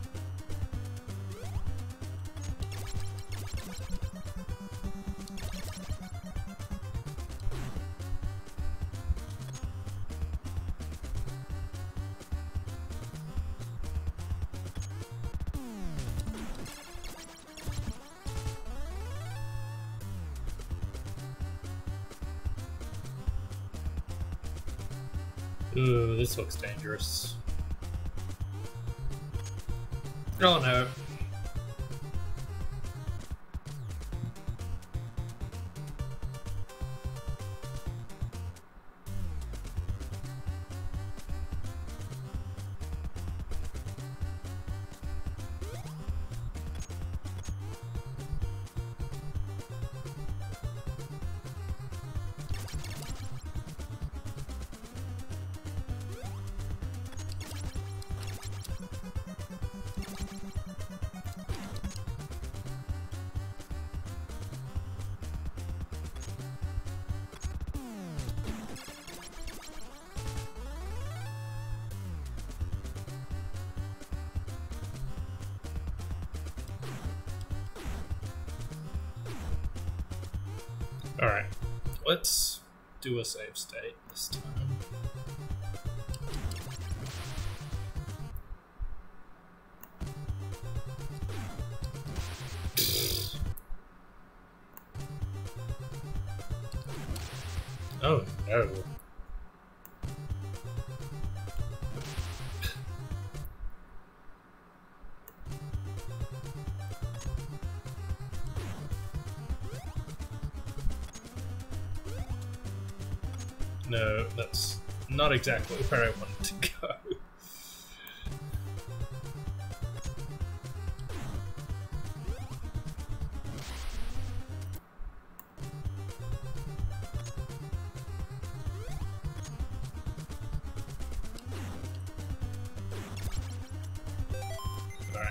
Speaker 1: Ooh, this looks dangerous. Oh no. Alright, let's do a save state this time. Oh no. No, that's not exactly where I wanted to go. Alright.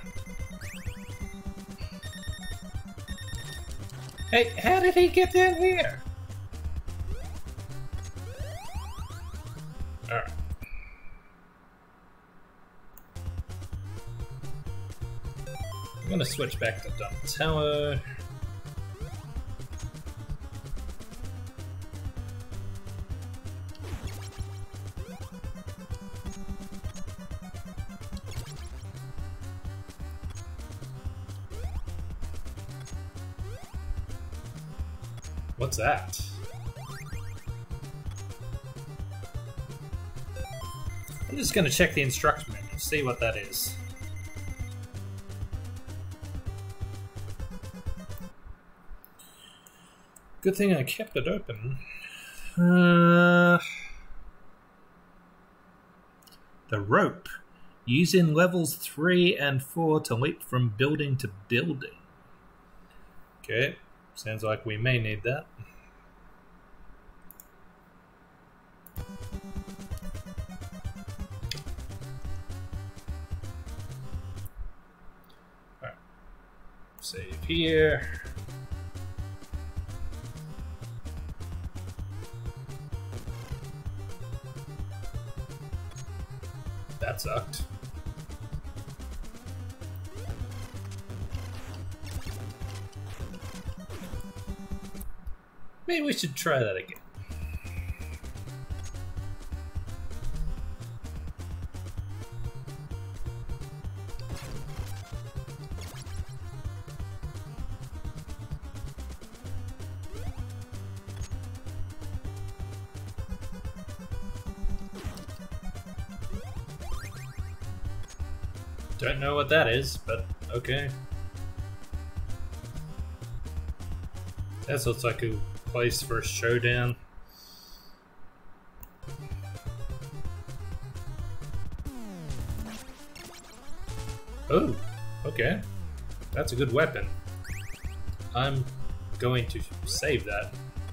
Speaker 1: Hey, how did he get down here? Alright. I'm gonna switch back to Dumb Tower. What's that? I'm just gonna check the instruction menu, see what that is. Good thing I kept it open. Uh, the rope. Use in levels three and four to leap from building to building. Okay, sounds like we may need that. Alright. Save here. That sucked. Maybe we should try that again. Don't know what that is, but okay. That looks like a place for a showdown. Oh, okay. That's a good weapon. I'm going to save that.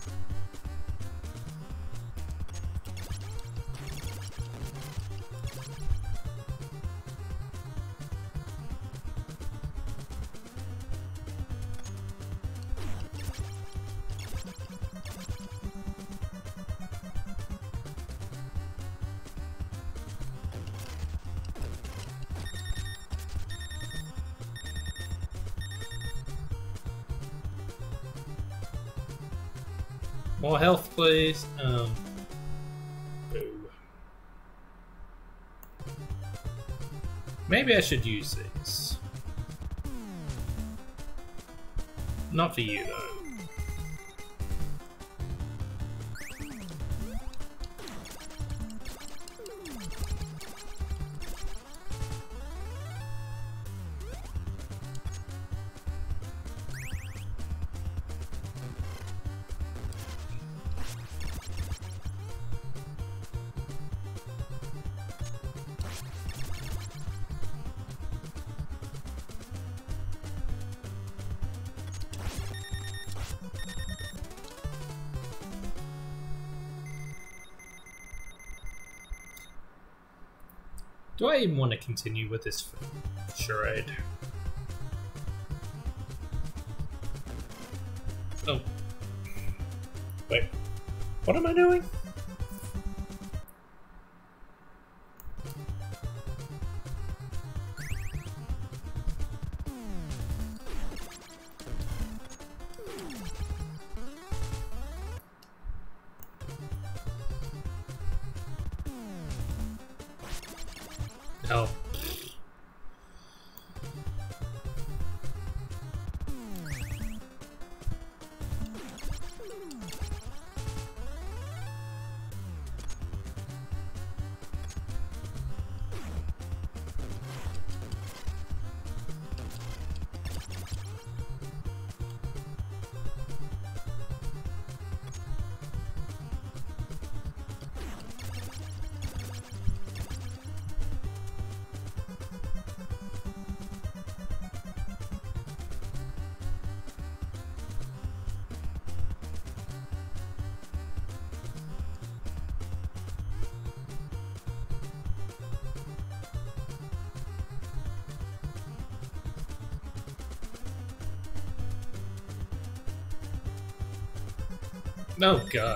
Speaker 1: More health, please. Um, boo. Maybe I should use these. Not for you, though. Do I even want to continue with this charade? Oh. Wait. What am I doing? Oh. Oh god.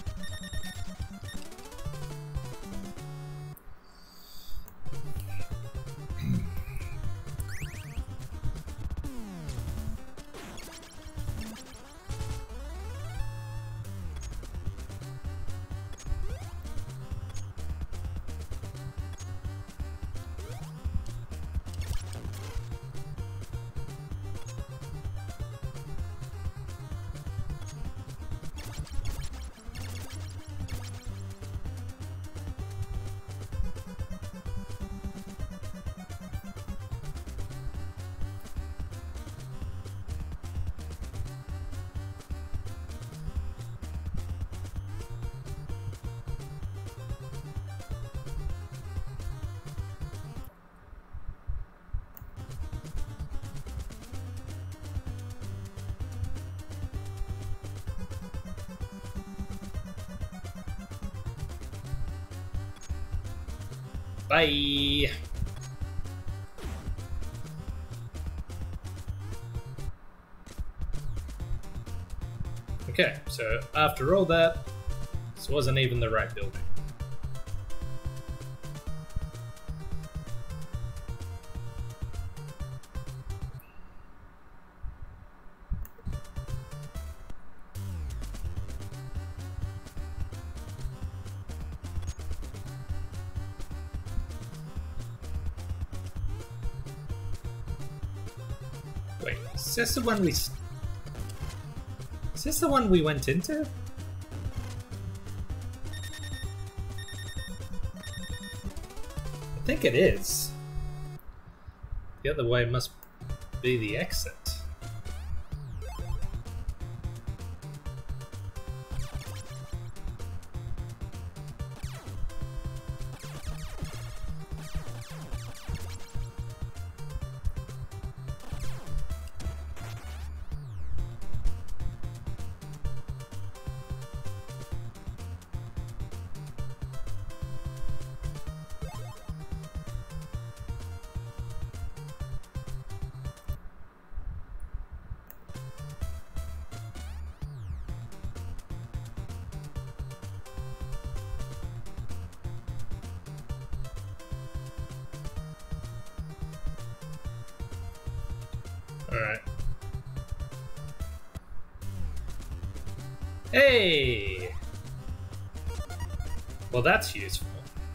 Speaker 1: Bye! Okay, so after all that, this wasn't even the right building. Wait, is this the one we... Is this the one we went into? I think it is. The other way must be the exit. Alright. Hey! Well, that's useful.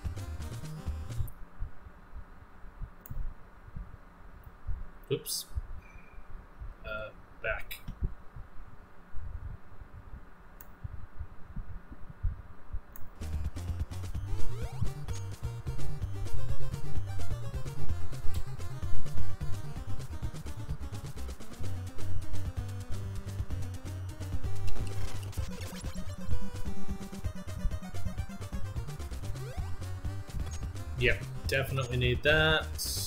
Speaker 1: Oops. Uh, back. Yep, definitely need that.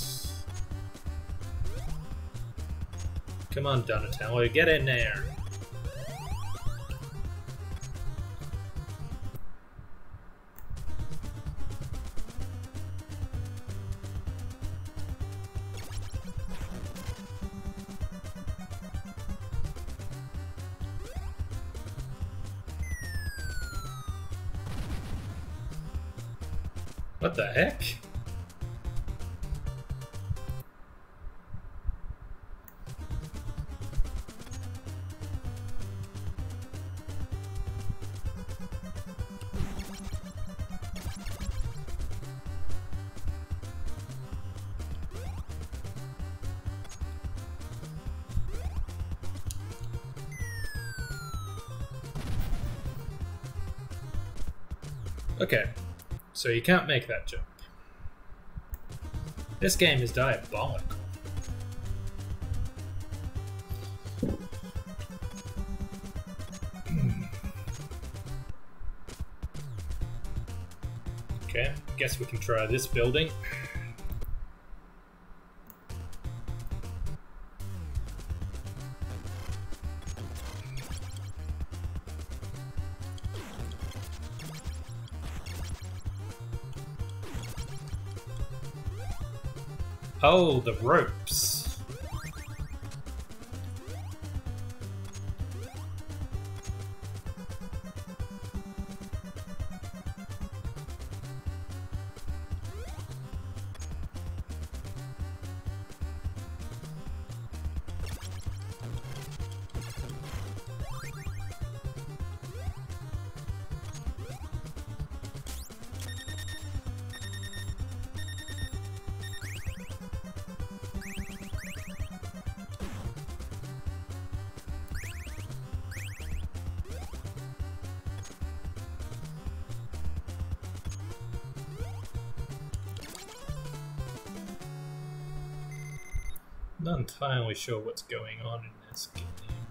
Speaker 1: Come on, Donatello, get in there. What the heck? Okay, so you can't make that jump. This game is diabolical. Okay, guess we can try this building. Oh, the ropes. Not entirely sure what's going on in this game.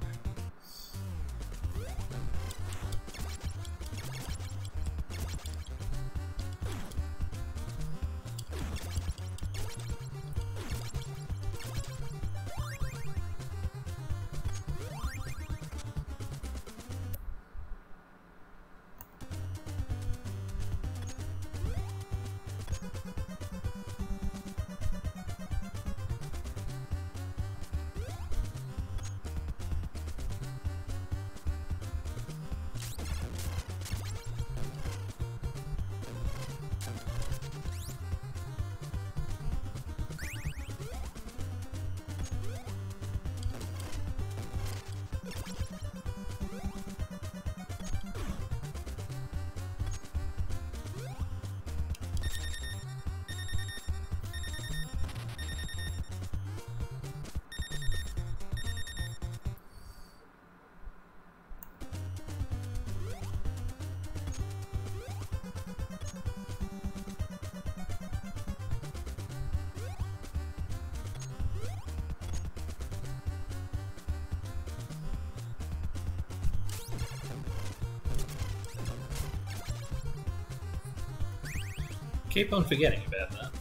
Speaker 1: Keep on forgetting about that.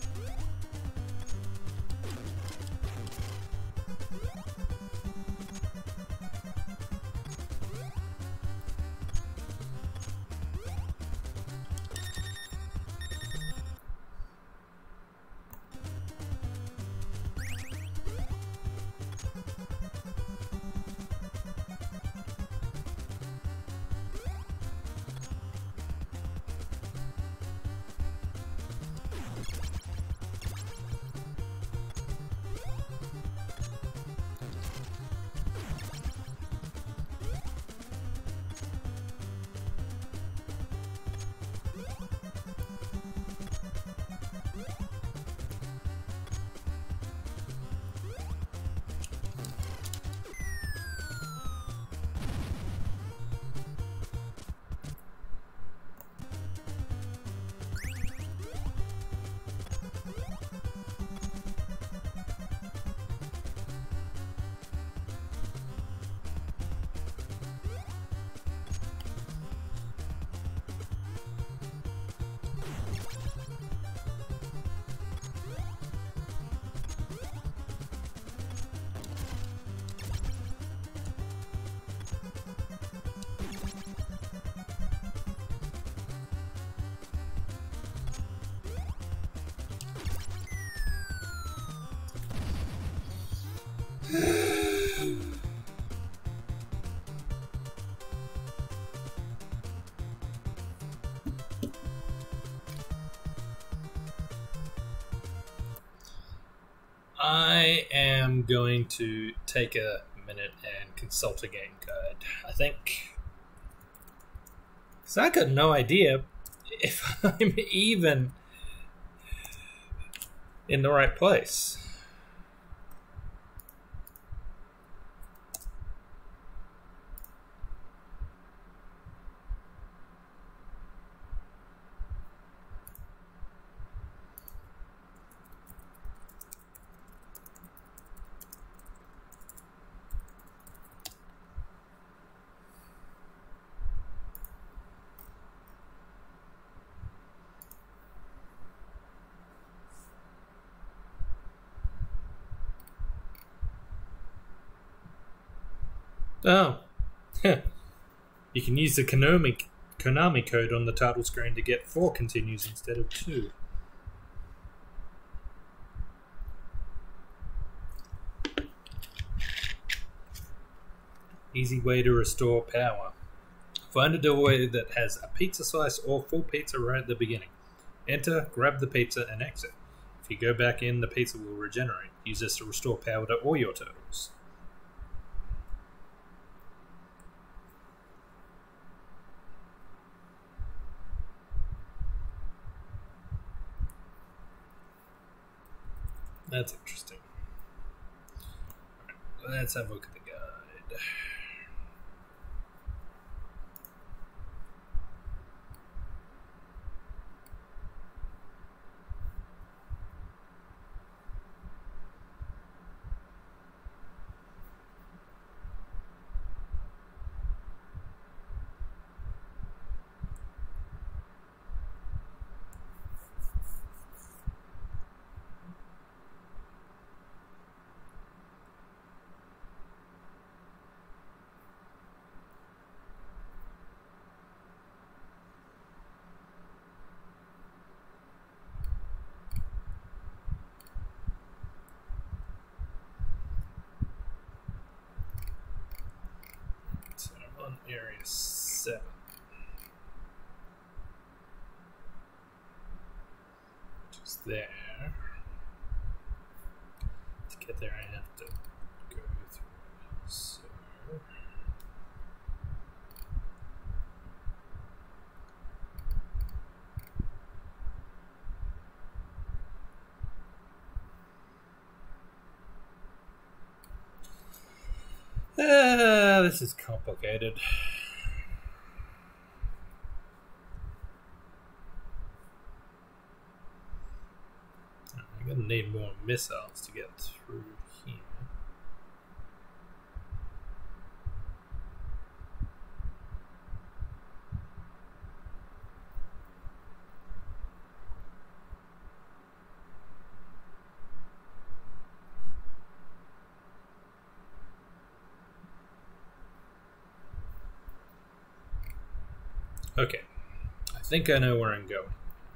Speaker 1: I am going to take a minute and consult a game guide. I think. Because I got no idea if I'm even in the right place. Oh. You can use the Konami, Konami code on the title screen to get four continues instead of two. Easy way to restore power. Find a doorway that has a pizza slice or full pizza right at the beginning. Enter, grab the pizza, and exit. If you go back in, the pizza will regenerate. Use this to restore power to all your turtles. That's interesting. Right, let's have a look at the guide. on area seven. Which is there. To get there, I have to go through. So. Uh, this is complicated. I'm gonna need more missiles to get through here. Okay, I think I know where I'm going.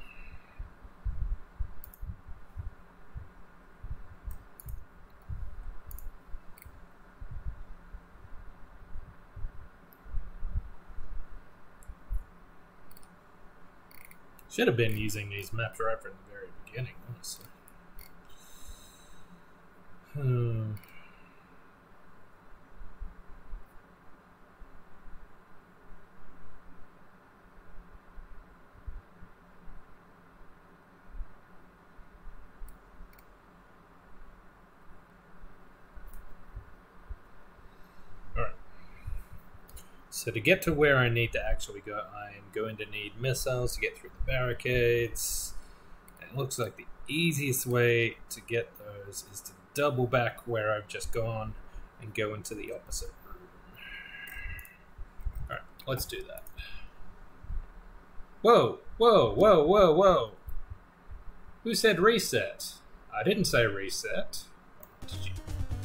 Speaker 1: Should have been using these maps right from the very beginning, honestly. Hmm. So to get to where I need to actually go, I am going to need missiles to get through the barricades. And it looks like the easiest way to get those is to double back where I've just gone and go into the opposite room. Alright, let's do that. Whoa, whoa, whoa, whoa, whoa. Who said reset? I didn't say reset. Did you?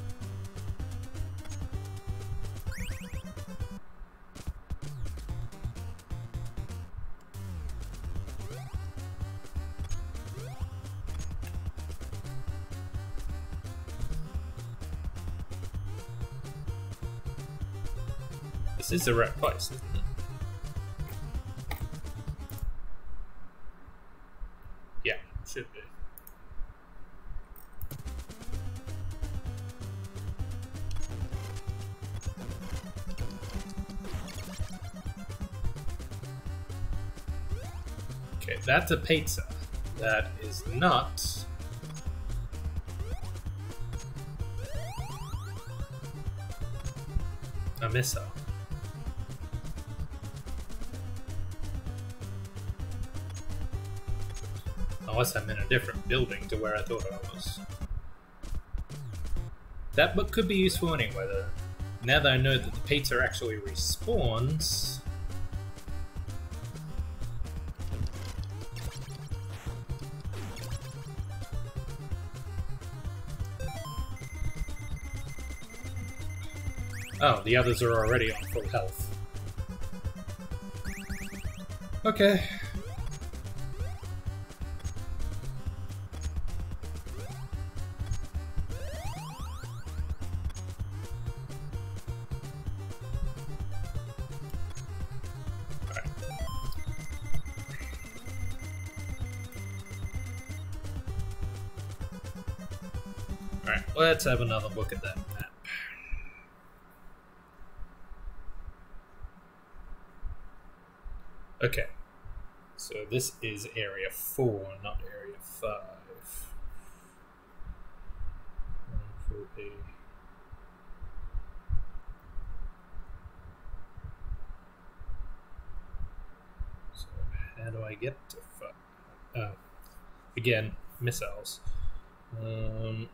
Speaker 1: This is the right place, isn't it? Yeah, should be. Okay, that's a pizza. That is not... a missile. Unless I'm in a different building to where I thought I was. That book could be useful anyway, though. Now that I know that the pizza actually respawns... Oh, the others are already on full health. Okay. Alright, let's have another look at that map. Okay, so this is area four, not area five. For a... So how do I get to five? Oh, again, missiles. Um...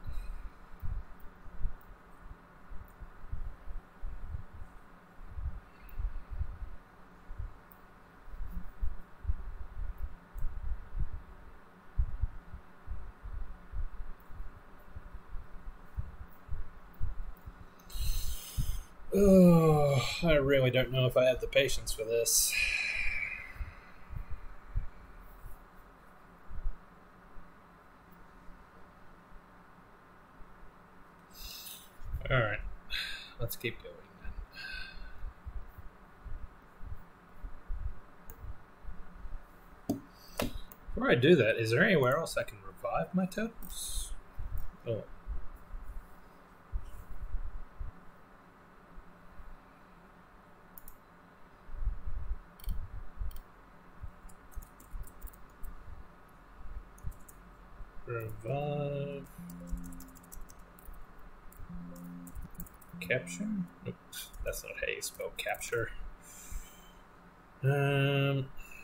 Speaker 1: Oh, I really don't know if I have the patience for this. Alright, let's keep going then. Before I do that, is there anywhere else I can revive my turtles? Oh. Revive. Capture? Oops, that's not how you spell capture. Um.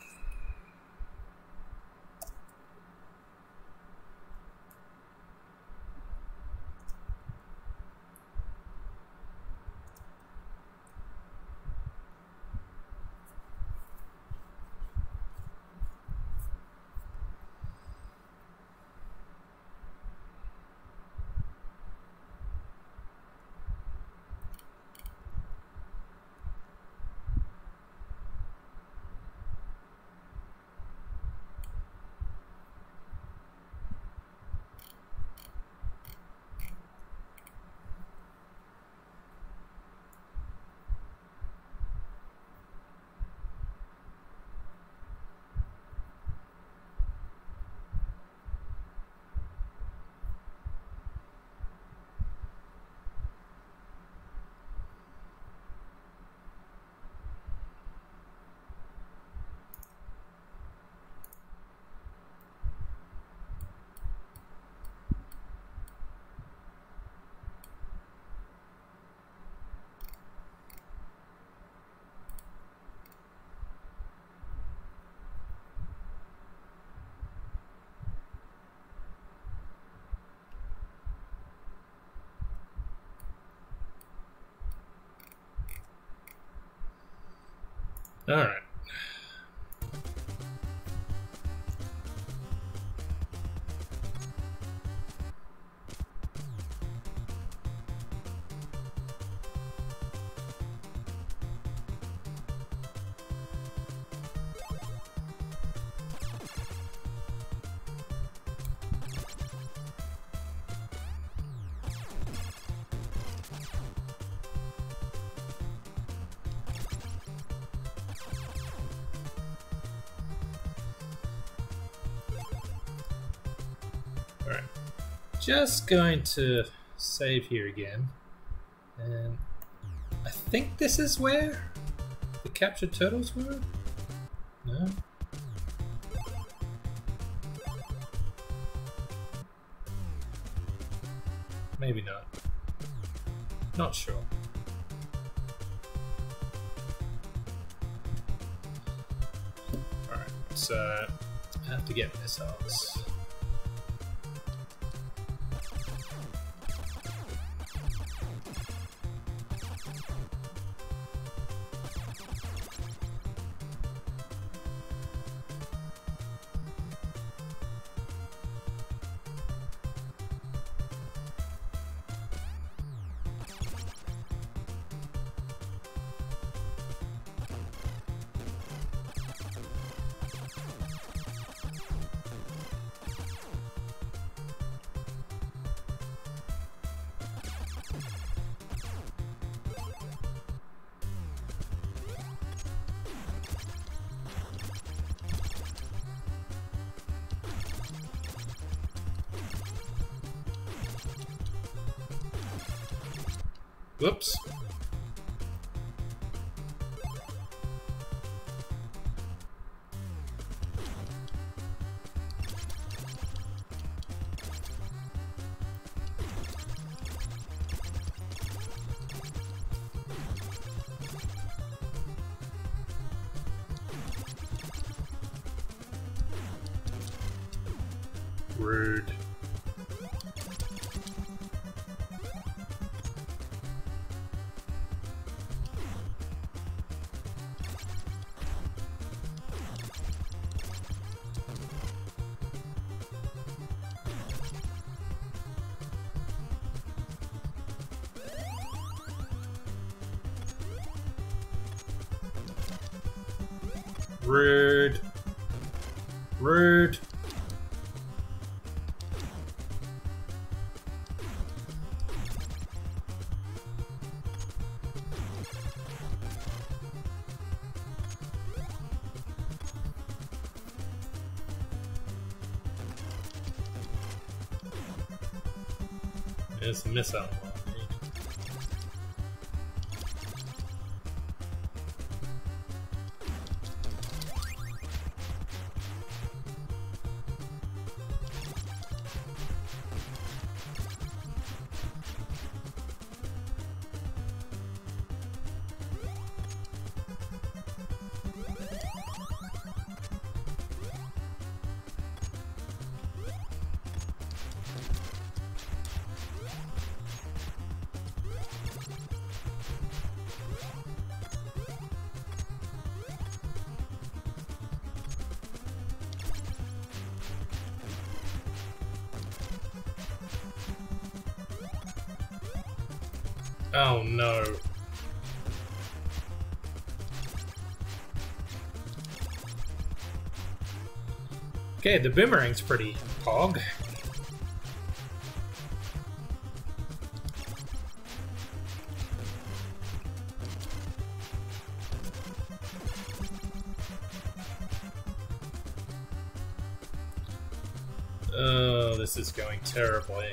Speaker 1: All right. Alright, just going to save here again, and I think this is where the captured turtles were? No? Maybe not. Not sure. Alright, so I have to get missiles. Whoops. Rude. Rude. Rude. There's a missile. Oh no. Okay, the boomerang's pretty pog. Oh, this is going terribly.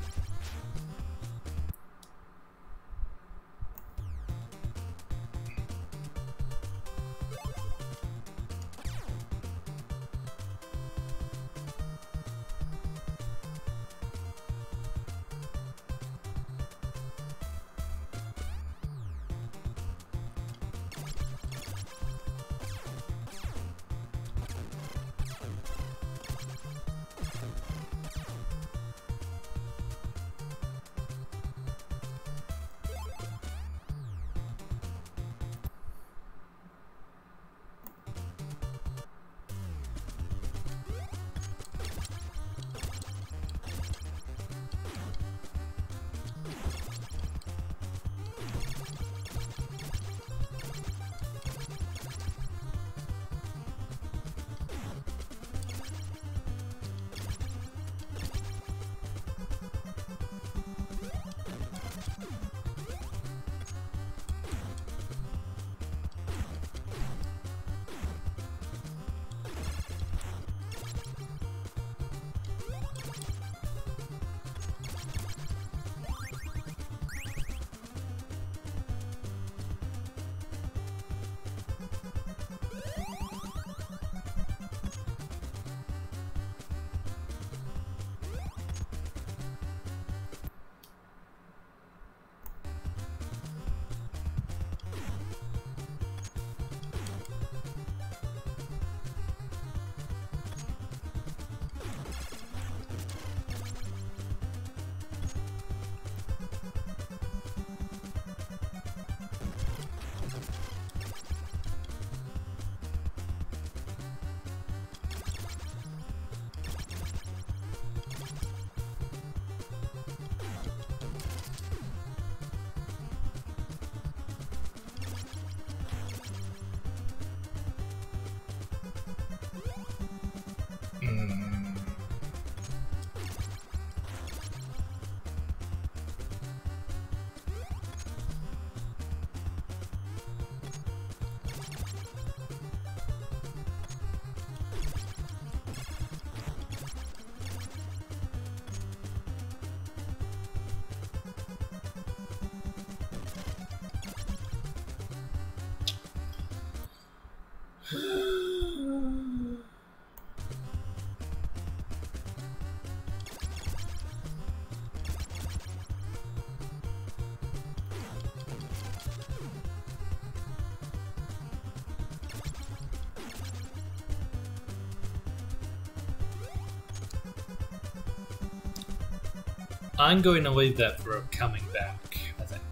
Speaker 1: I'm going to leave that for coming back, I think.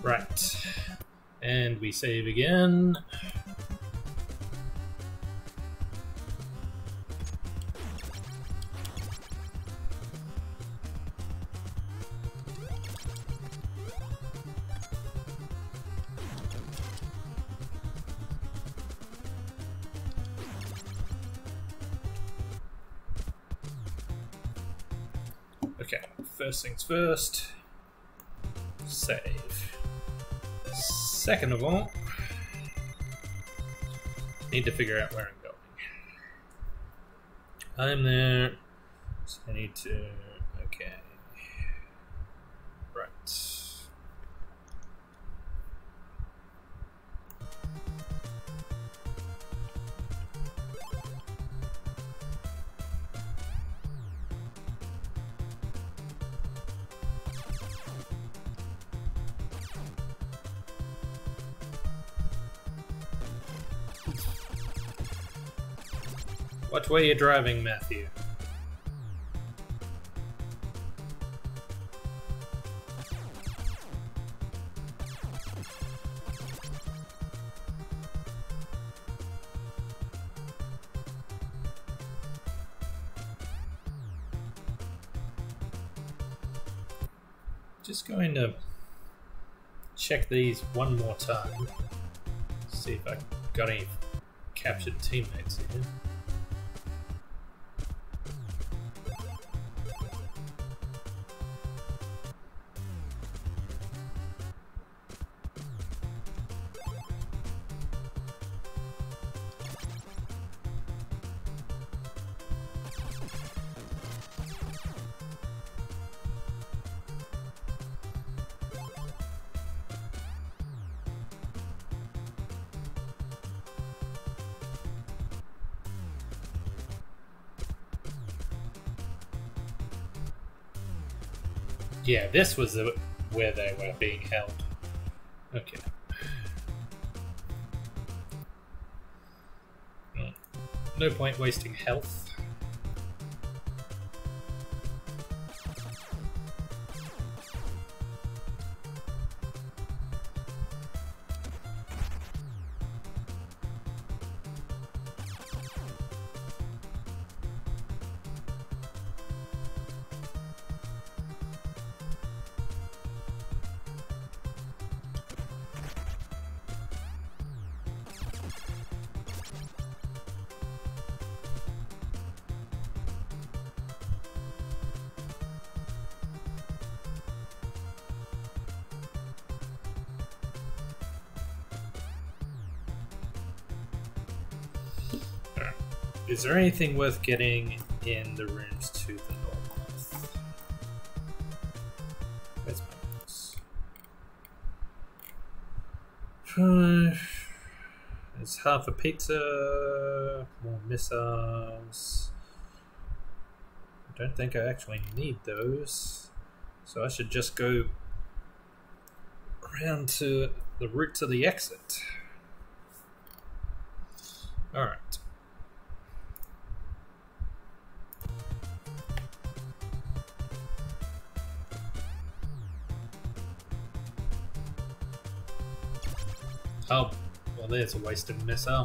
Speaker 1: Right. And we save again. Okay, first things first, save. Second of all, need to figure out where I'm going. I'm there, so I need to, okay, right. What way you driving, Matthew? Just going to check these one more time. See if I got any captured teammates here. Yeah, this was the, where they were being held. Okay. Well, no point wasting health. Is there anything worth getting in the rooms to the north? Where's my notes? It's half a pizza, more missiles. I don't think I actually need those. So I should just go around to the route to the exit. Alright. Oh, well, there's a wasted missile.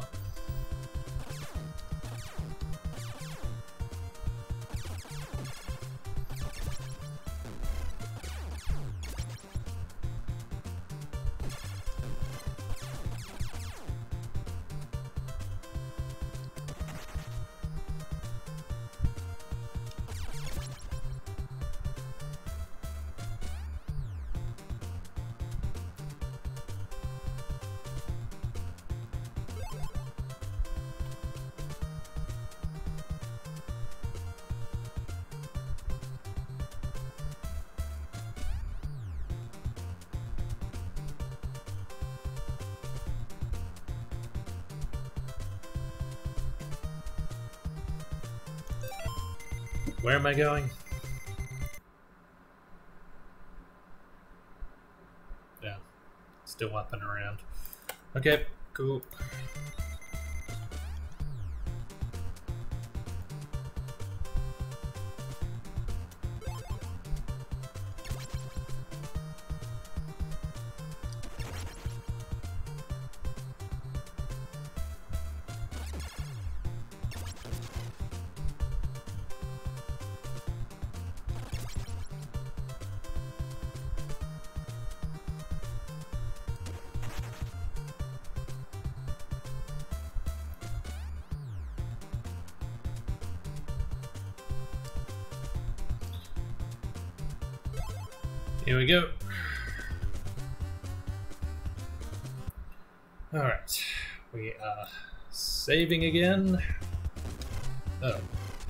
Speaker 1: Where am I going? Yeah, still up and around. Okay, cool. Here we go. Alright. We are saving again. Oh.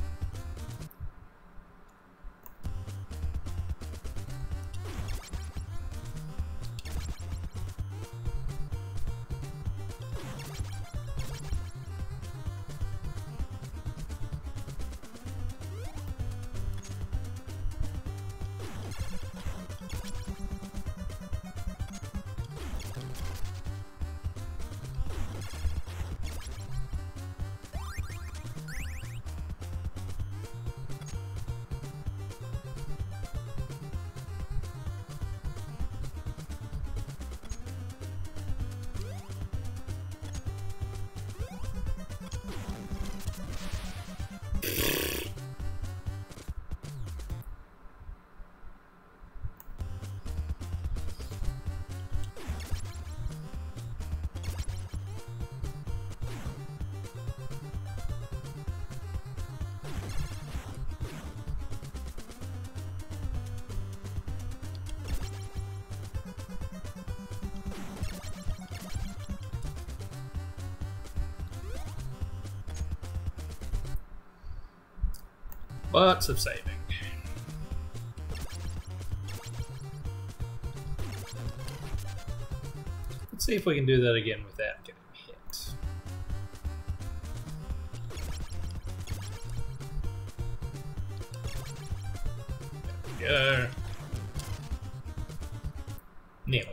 Speaker 1: Lots of saving. Let's see if we can do that again without getting hit. There we go. Nearly.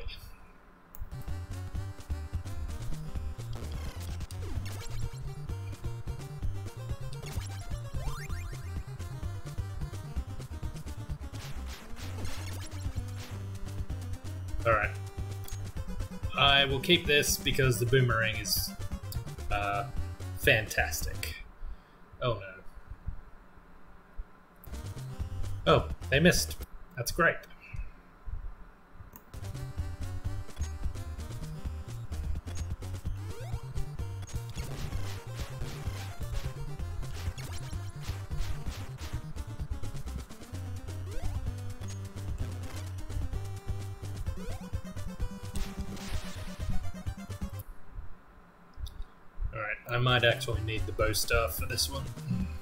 Speaker 1: Alright. I will keep this because the boomerang is uh, fantastic. Oh no. Oh, they missed. That's great. Alright, I might actually need the bow staff for this one.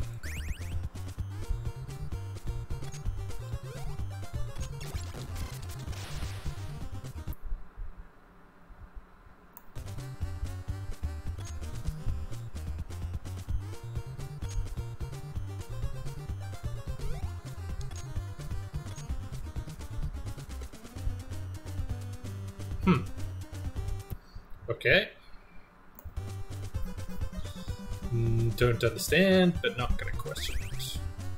Speaker 1: Hmm. Okay. Mm, don't understand, but not gonna question it.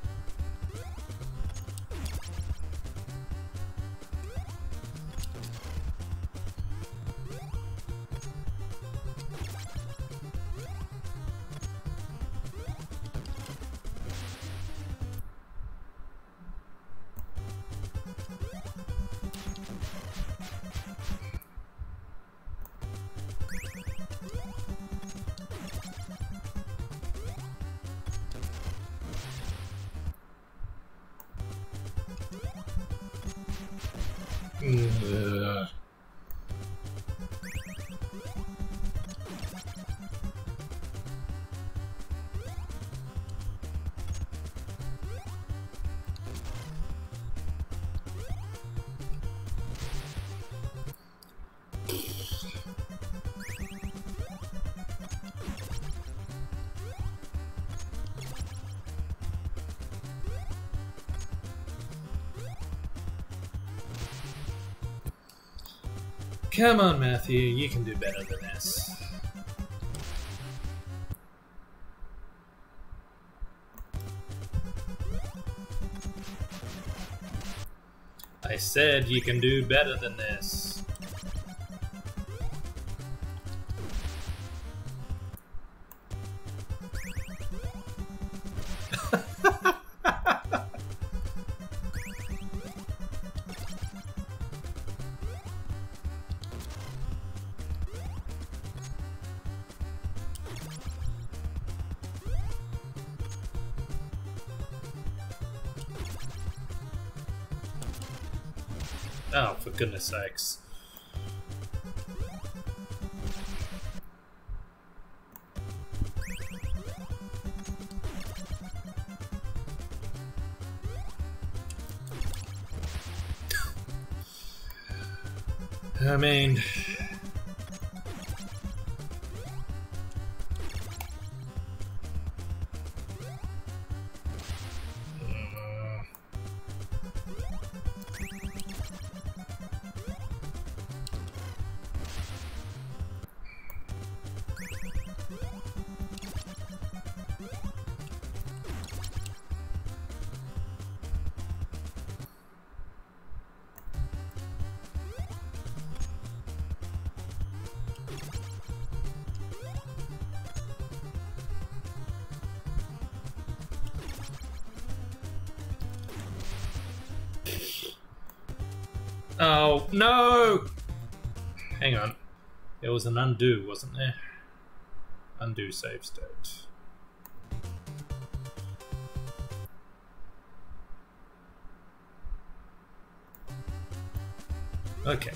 Speaker 1: Ugh. Come on, Matthew, you can do better than this. I said you can do better than this. Oh, for goodness sakes. I mean... Oh, no! Hang on. There was an undo, wasn't there? Undo save state. Okay.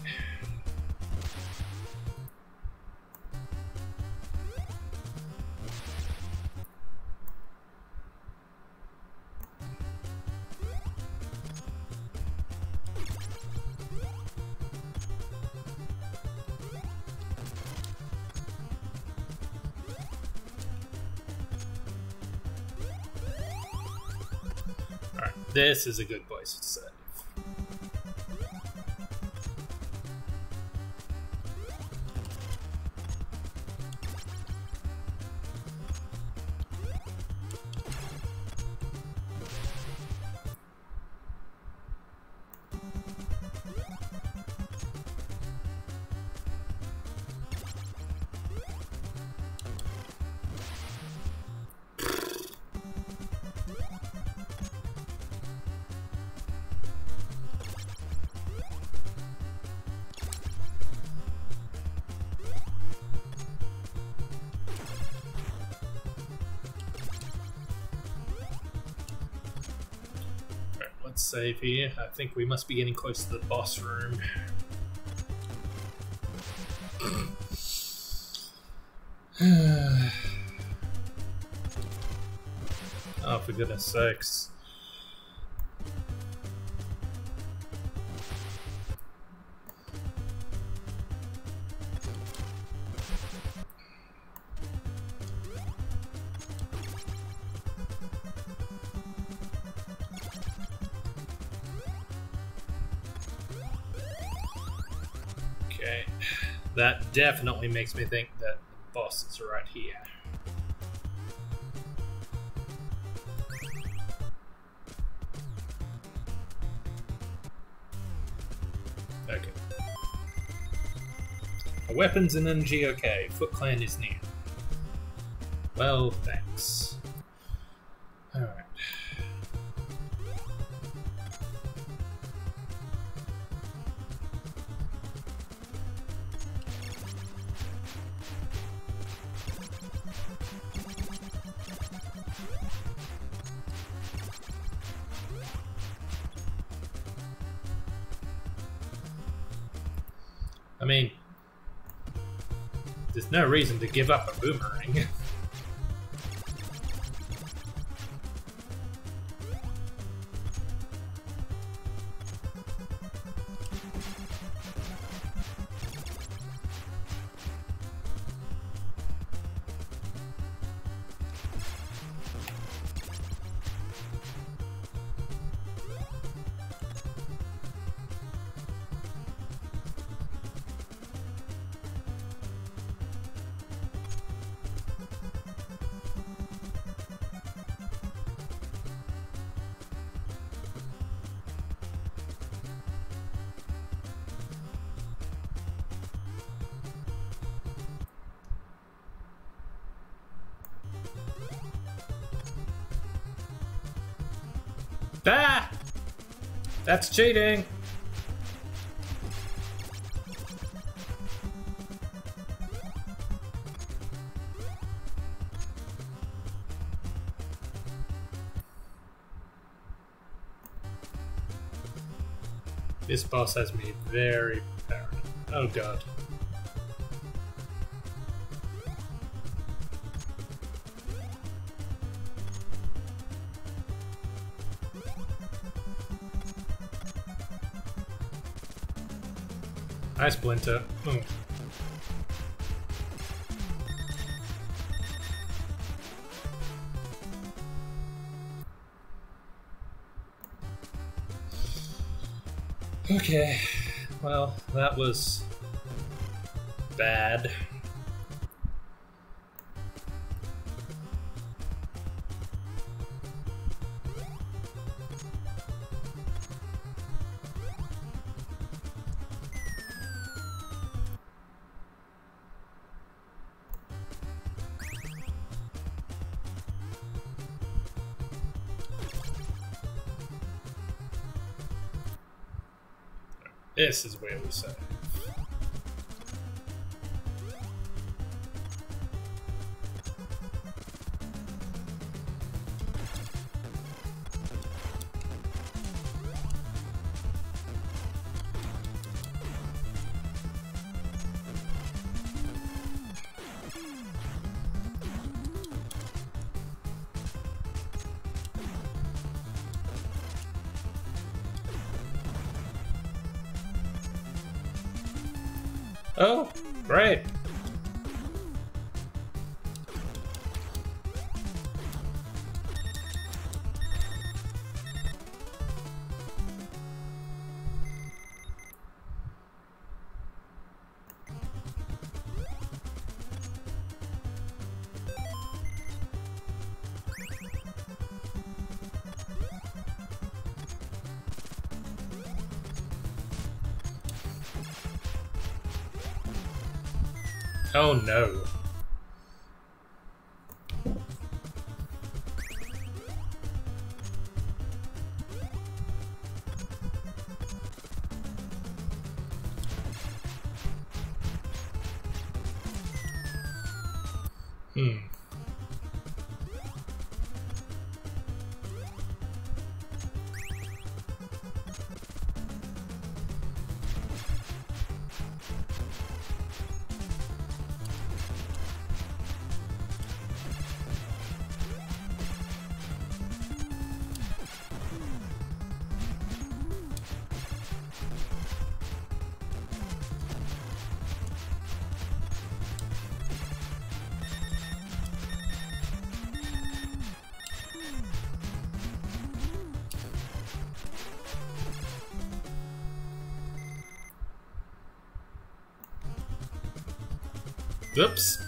Speaker 1: This is a good place to save. Save here. I think we must be getting close to the boss room. Oh, for goodness sakes. Okay, that definitely makes me think that the boss is right here. Okay. Our weapons and energy okay. Foot Clan is near. Well, thanks. Alright. I mean, there's no reason to give up a boomerang. Ah! That's cheating! This boss has me very paranoid. Oh god. Hi, Splinter. Oh. Okay, well, that was bad. This is where we save. Oh, great. Oh no. Hmm. Oops.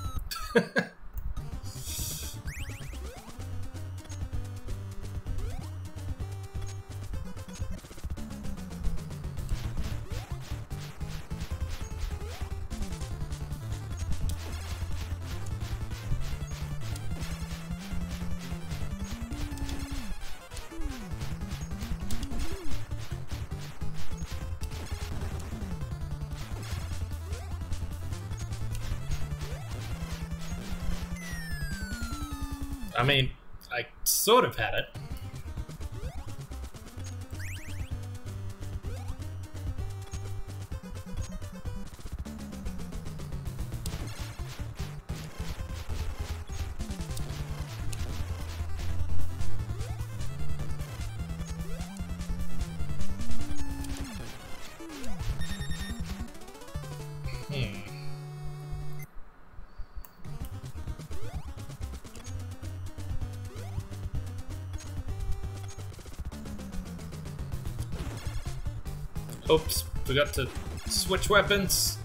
Speaker 1: I mean, I sort of had it. Hmm. Oops, forgot to switch weapons.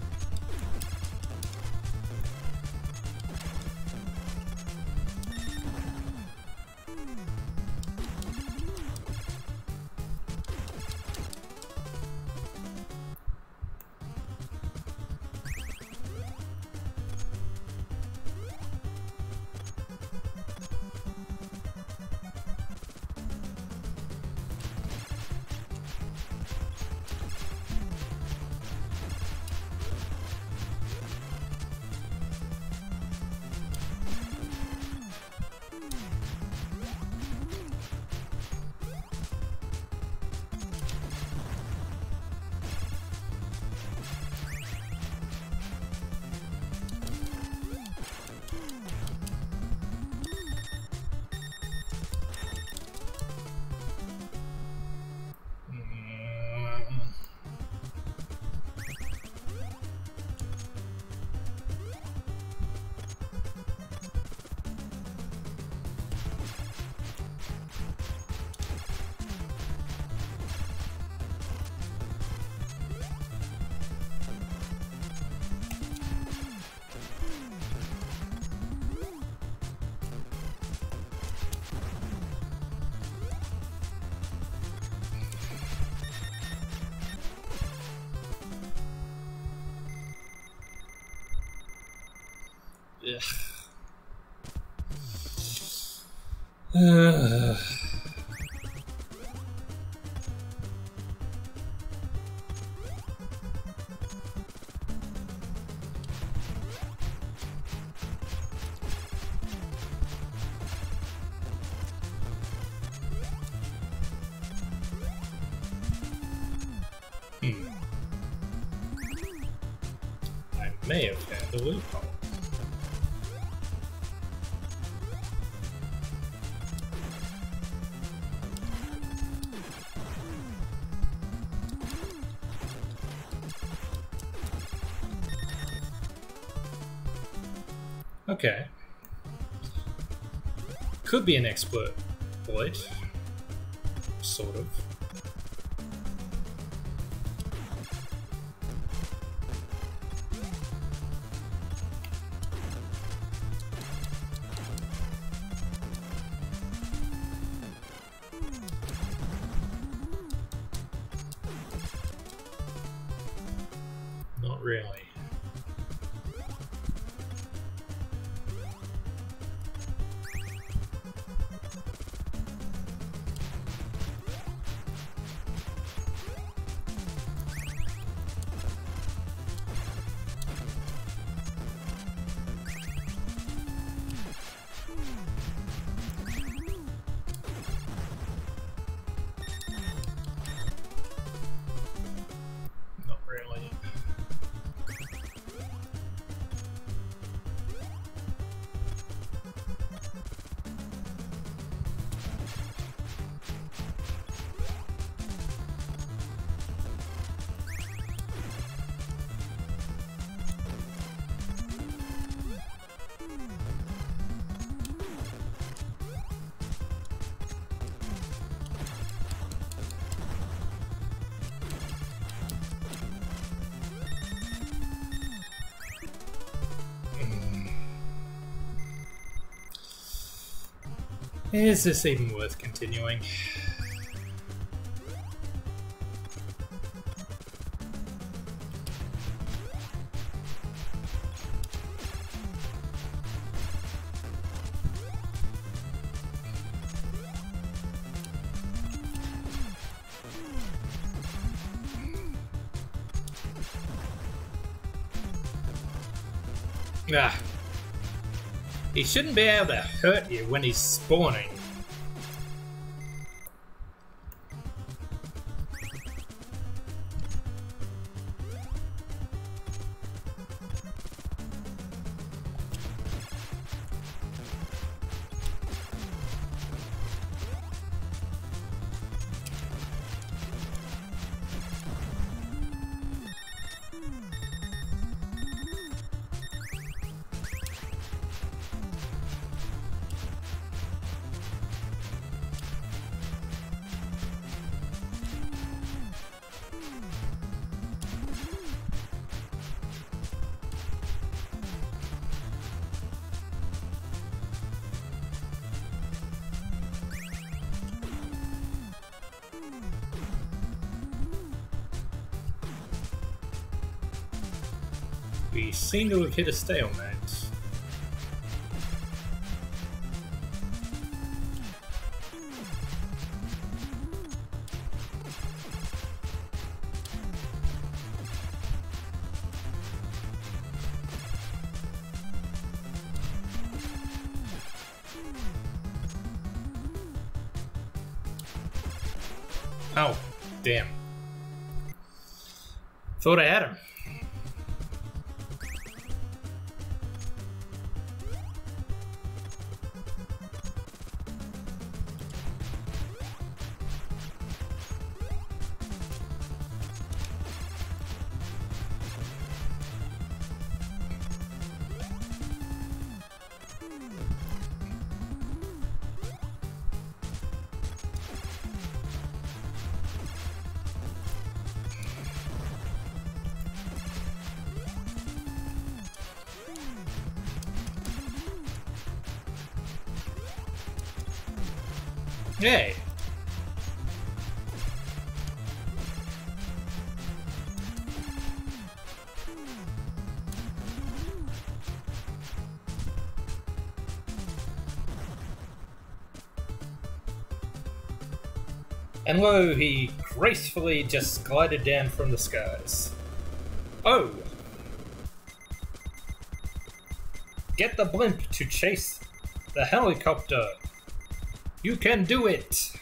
Speaker 1: Ugh. Hmm. I may have found a loophole. Okay. Could be an exploit. Sort of. Not really. Not really. Is this even worth continuing? Ah. He shouldn't be able to hurt you when he's spawning. We seem to have hit a stalemate. Oh, damn. Thought I had him. Hey. And lo, he gracefully just glided down from the skies. Oh! Get the blimp to chase the helicopter! You can do it!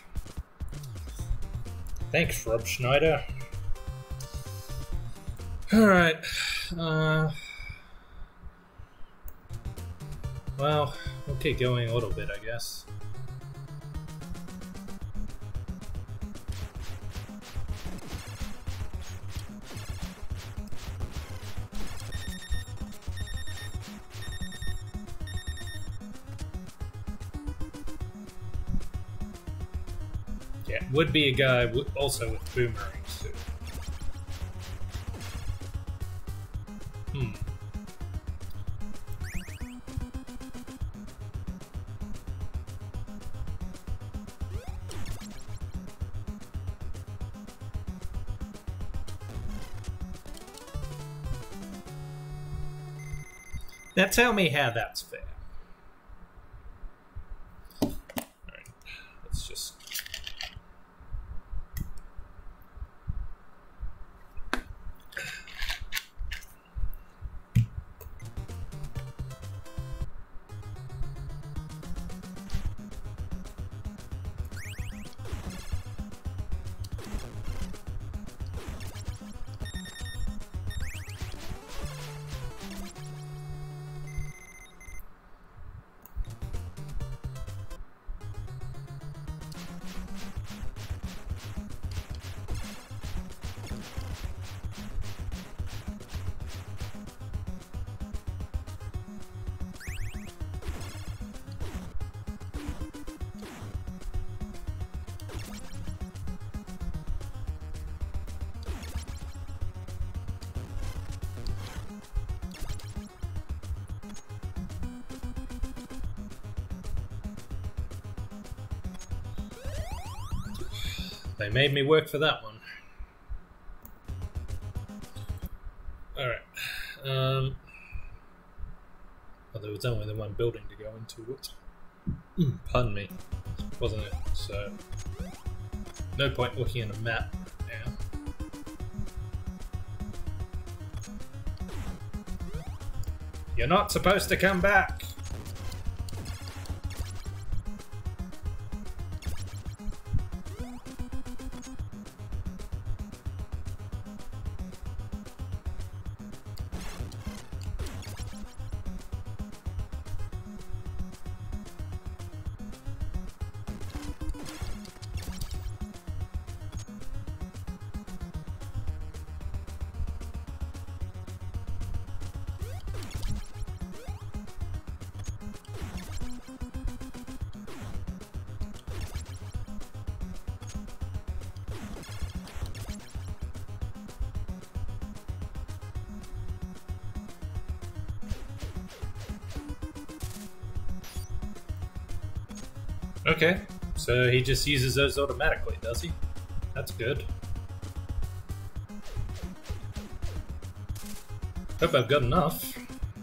Speaker 1: Thanks, Rob Schneider. Alright. Uh, well, we'll keep going a little bit, I guess. Yeah, would be a guy w also with boomerangs too. Hmm. Now tell me how that's fair. Alright, let's just... They made me work for that one. Alright. Um, well, there was only the one building to go into. Whoops. Pardon me. Wasn't it? So, no point looking at a map now. You're not supposed to come back! Okay, so he just uses those automatically, does he? That's good. Hope I've got enough.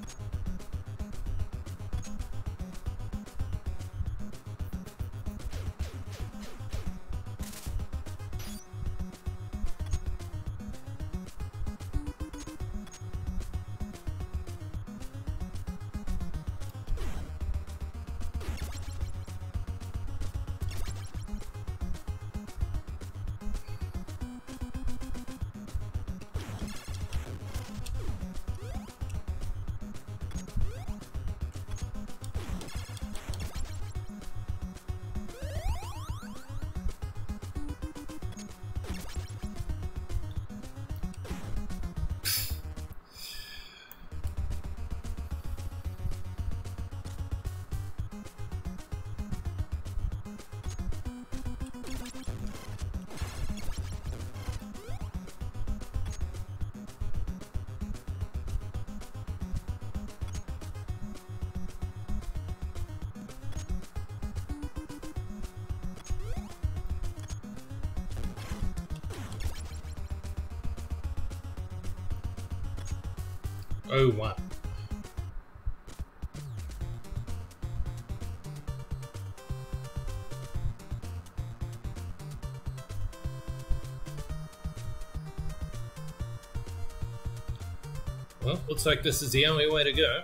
Speaker 1: Oh, one.
Speaker 2: Well, looks like this is the only way to go.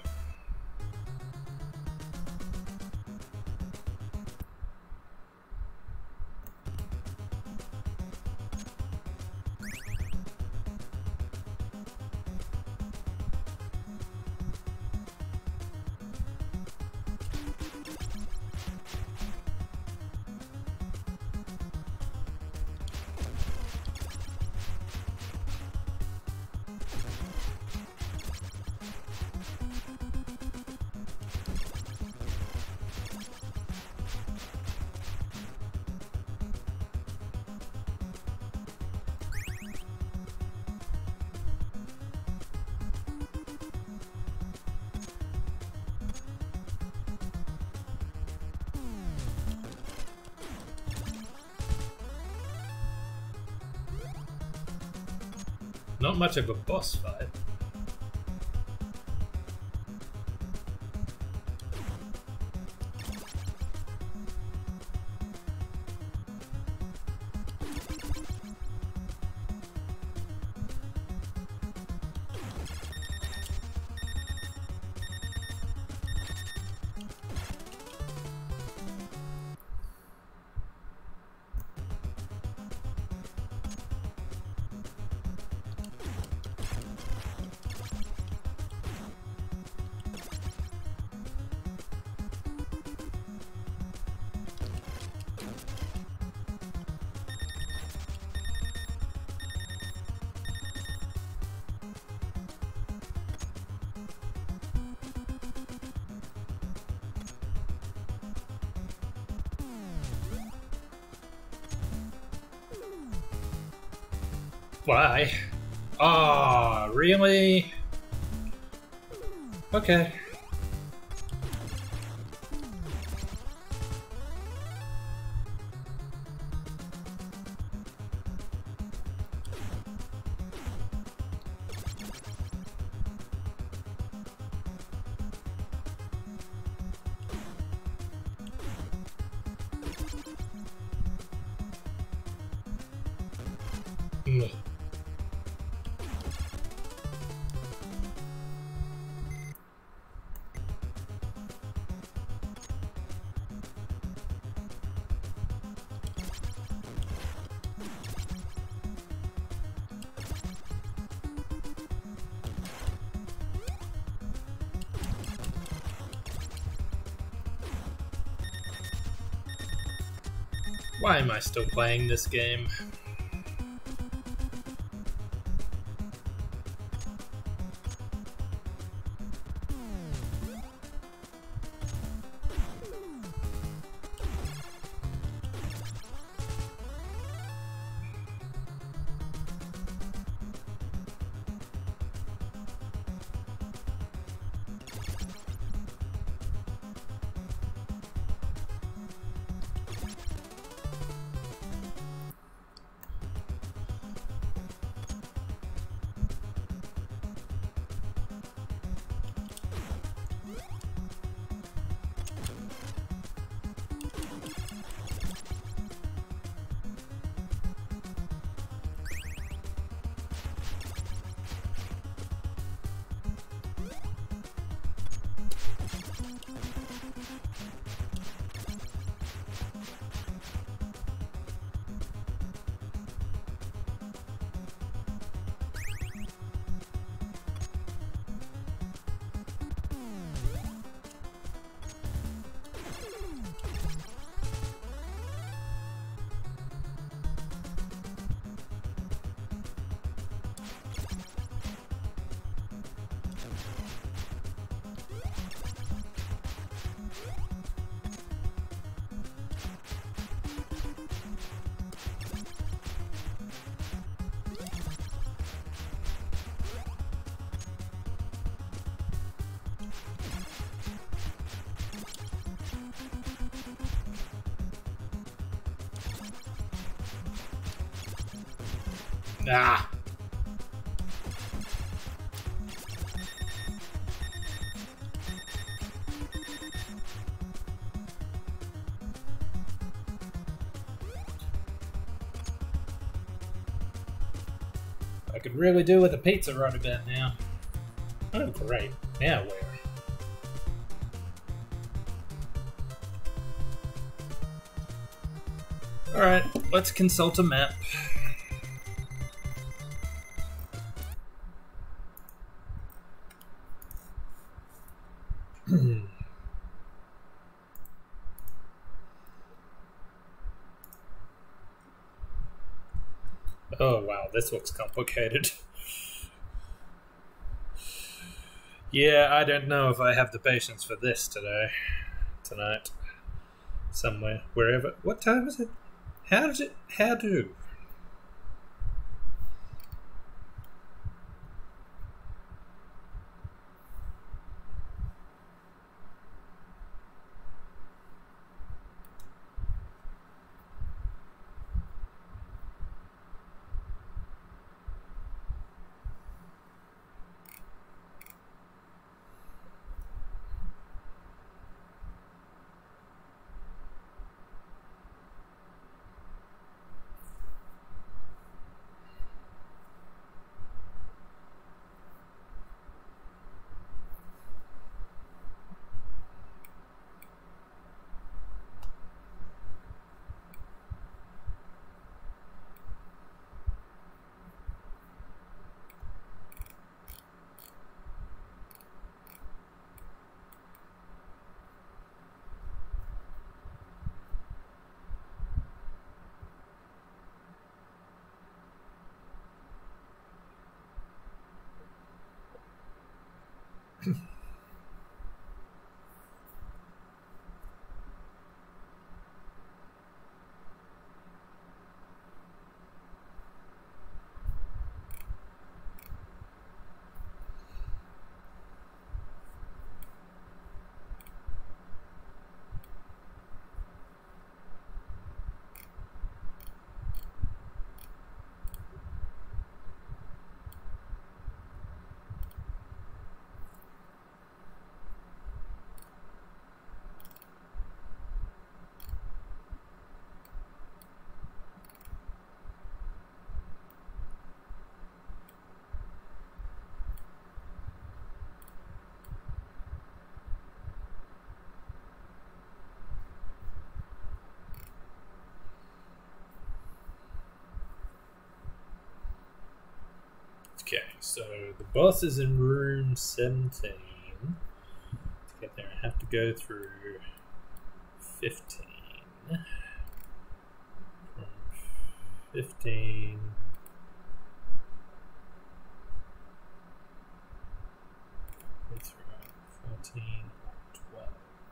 Speaker 2: Not much of a boss fight. Why? Ah, oh, really? Okay. Mm. Why am I still playing this game? Ah. I could really do with a pizza right about now.
Speaker 1: Oh, great. Now where? Alright, let's consult a map. Oh wow, this looks complicated. Yeah, I don't know if I have the patience for this today. Tonight. Somewhere. Wherever. What time is it? How does it... How do? Okay, so the boss is in room seventeen. To get there, I have to go through fifteen. From fifteen. Go through fourteen, twelve.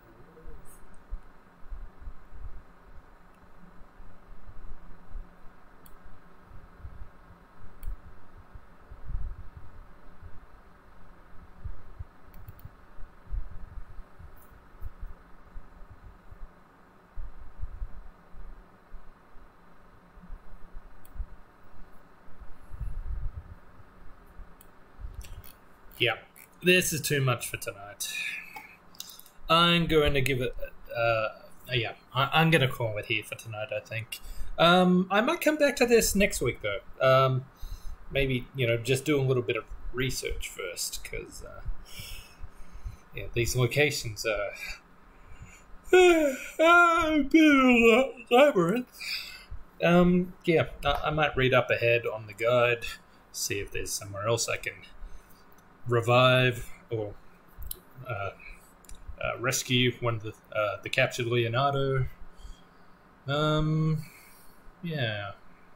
Speaker 1: Yeah, this is too much for tonight. I'm going to give it... Uh, yeah, I, I'm going to call it here for tonight, I think. Um, I might come back to this next week, though. Um, maybe, you know, just do a little bit of research first, because... Uh, yeah, these locations are... Uh, a bit of a labyrinth. Um, yeah, I, I might read up ahead on the guide, see if there's somewhere else I can... revive or uh, uh, rescue one of the uh, the captured Leonardo. Um, yeah,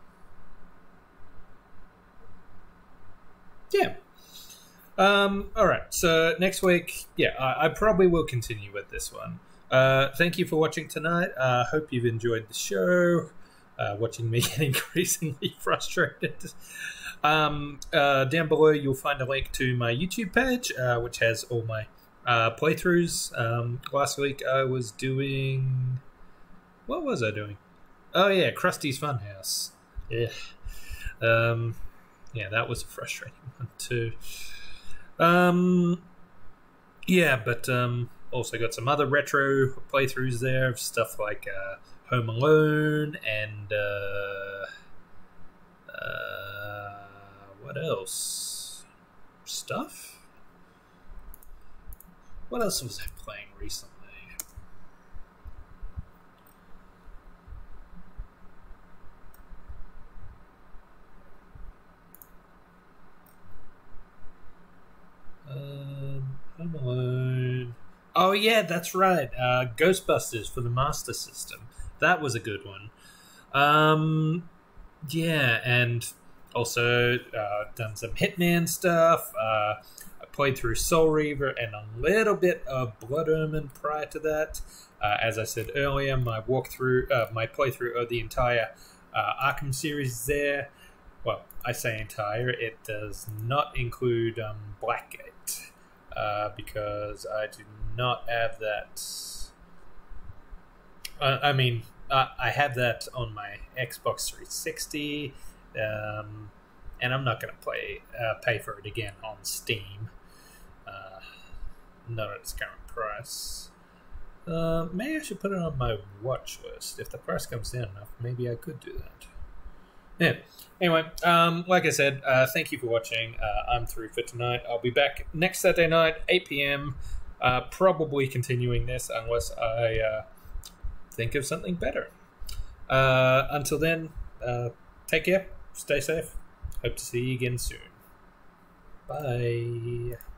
Speaker 1: yeah. Um, all right. So next week, yeah, I, I probably will continue with this one. Uh, thank you for watching tonight. I uh, hope you've enjoyed the show. Uh, watching me get increasingly frustrated. Um, uh, down below, you'll find a link to my YouTube page, uh, which has all my uh, playthroughs. Um, last week, I was doing... What was I doing? Oh, yeah, Krusty's Funhouse. Yeah. Um, yeah, that was a frustrating one, too. Um, yeah, but um, also got some other retro playthroughs there of stuff like uh, Home Alone and... Uh, uh, what else? Stuff? What else was I playing recently? Um, Home Alone. Oh yeah, that's right. Uh, Ghostbusters for the Master System. That was a good one. Um, yeah, and also uh, done some Hitman stuff. Uh, I played through Soul Reaver and a little bit of Blood Omen prior to that. Uh, as I said earlier, my walkthrough, uh, my playthrough of the entire uh, Arkham series is there. Well, I say entire. It does not include um, Blackgate uh, because I do not have that. Uh, I mean, uh, I have that on my Xbox three sixty, um, and I'm not going to play uh, pay for it again on Steam. Uh, not at its current price. Uh, maybe I should put it on my watch list. If the price comes down enough, maybe I could do that. Yeah. Anyway, um, like I said, uh, thank you for watching. Uh, I'm through for tonight. I'll be back next Saturday night, eight p.m. Uh, probably continuing this unless I uh, think of something better. Uh, until then, uh, take care, stay safe. Hope to see you again soon. Bye.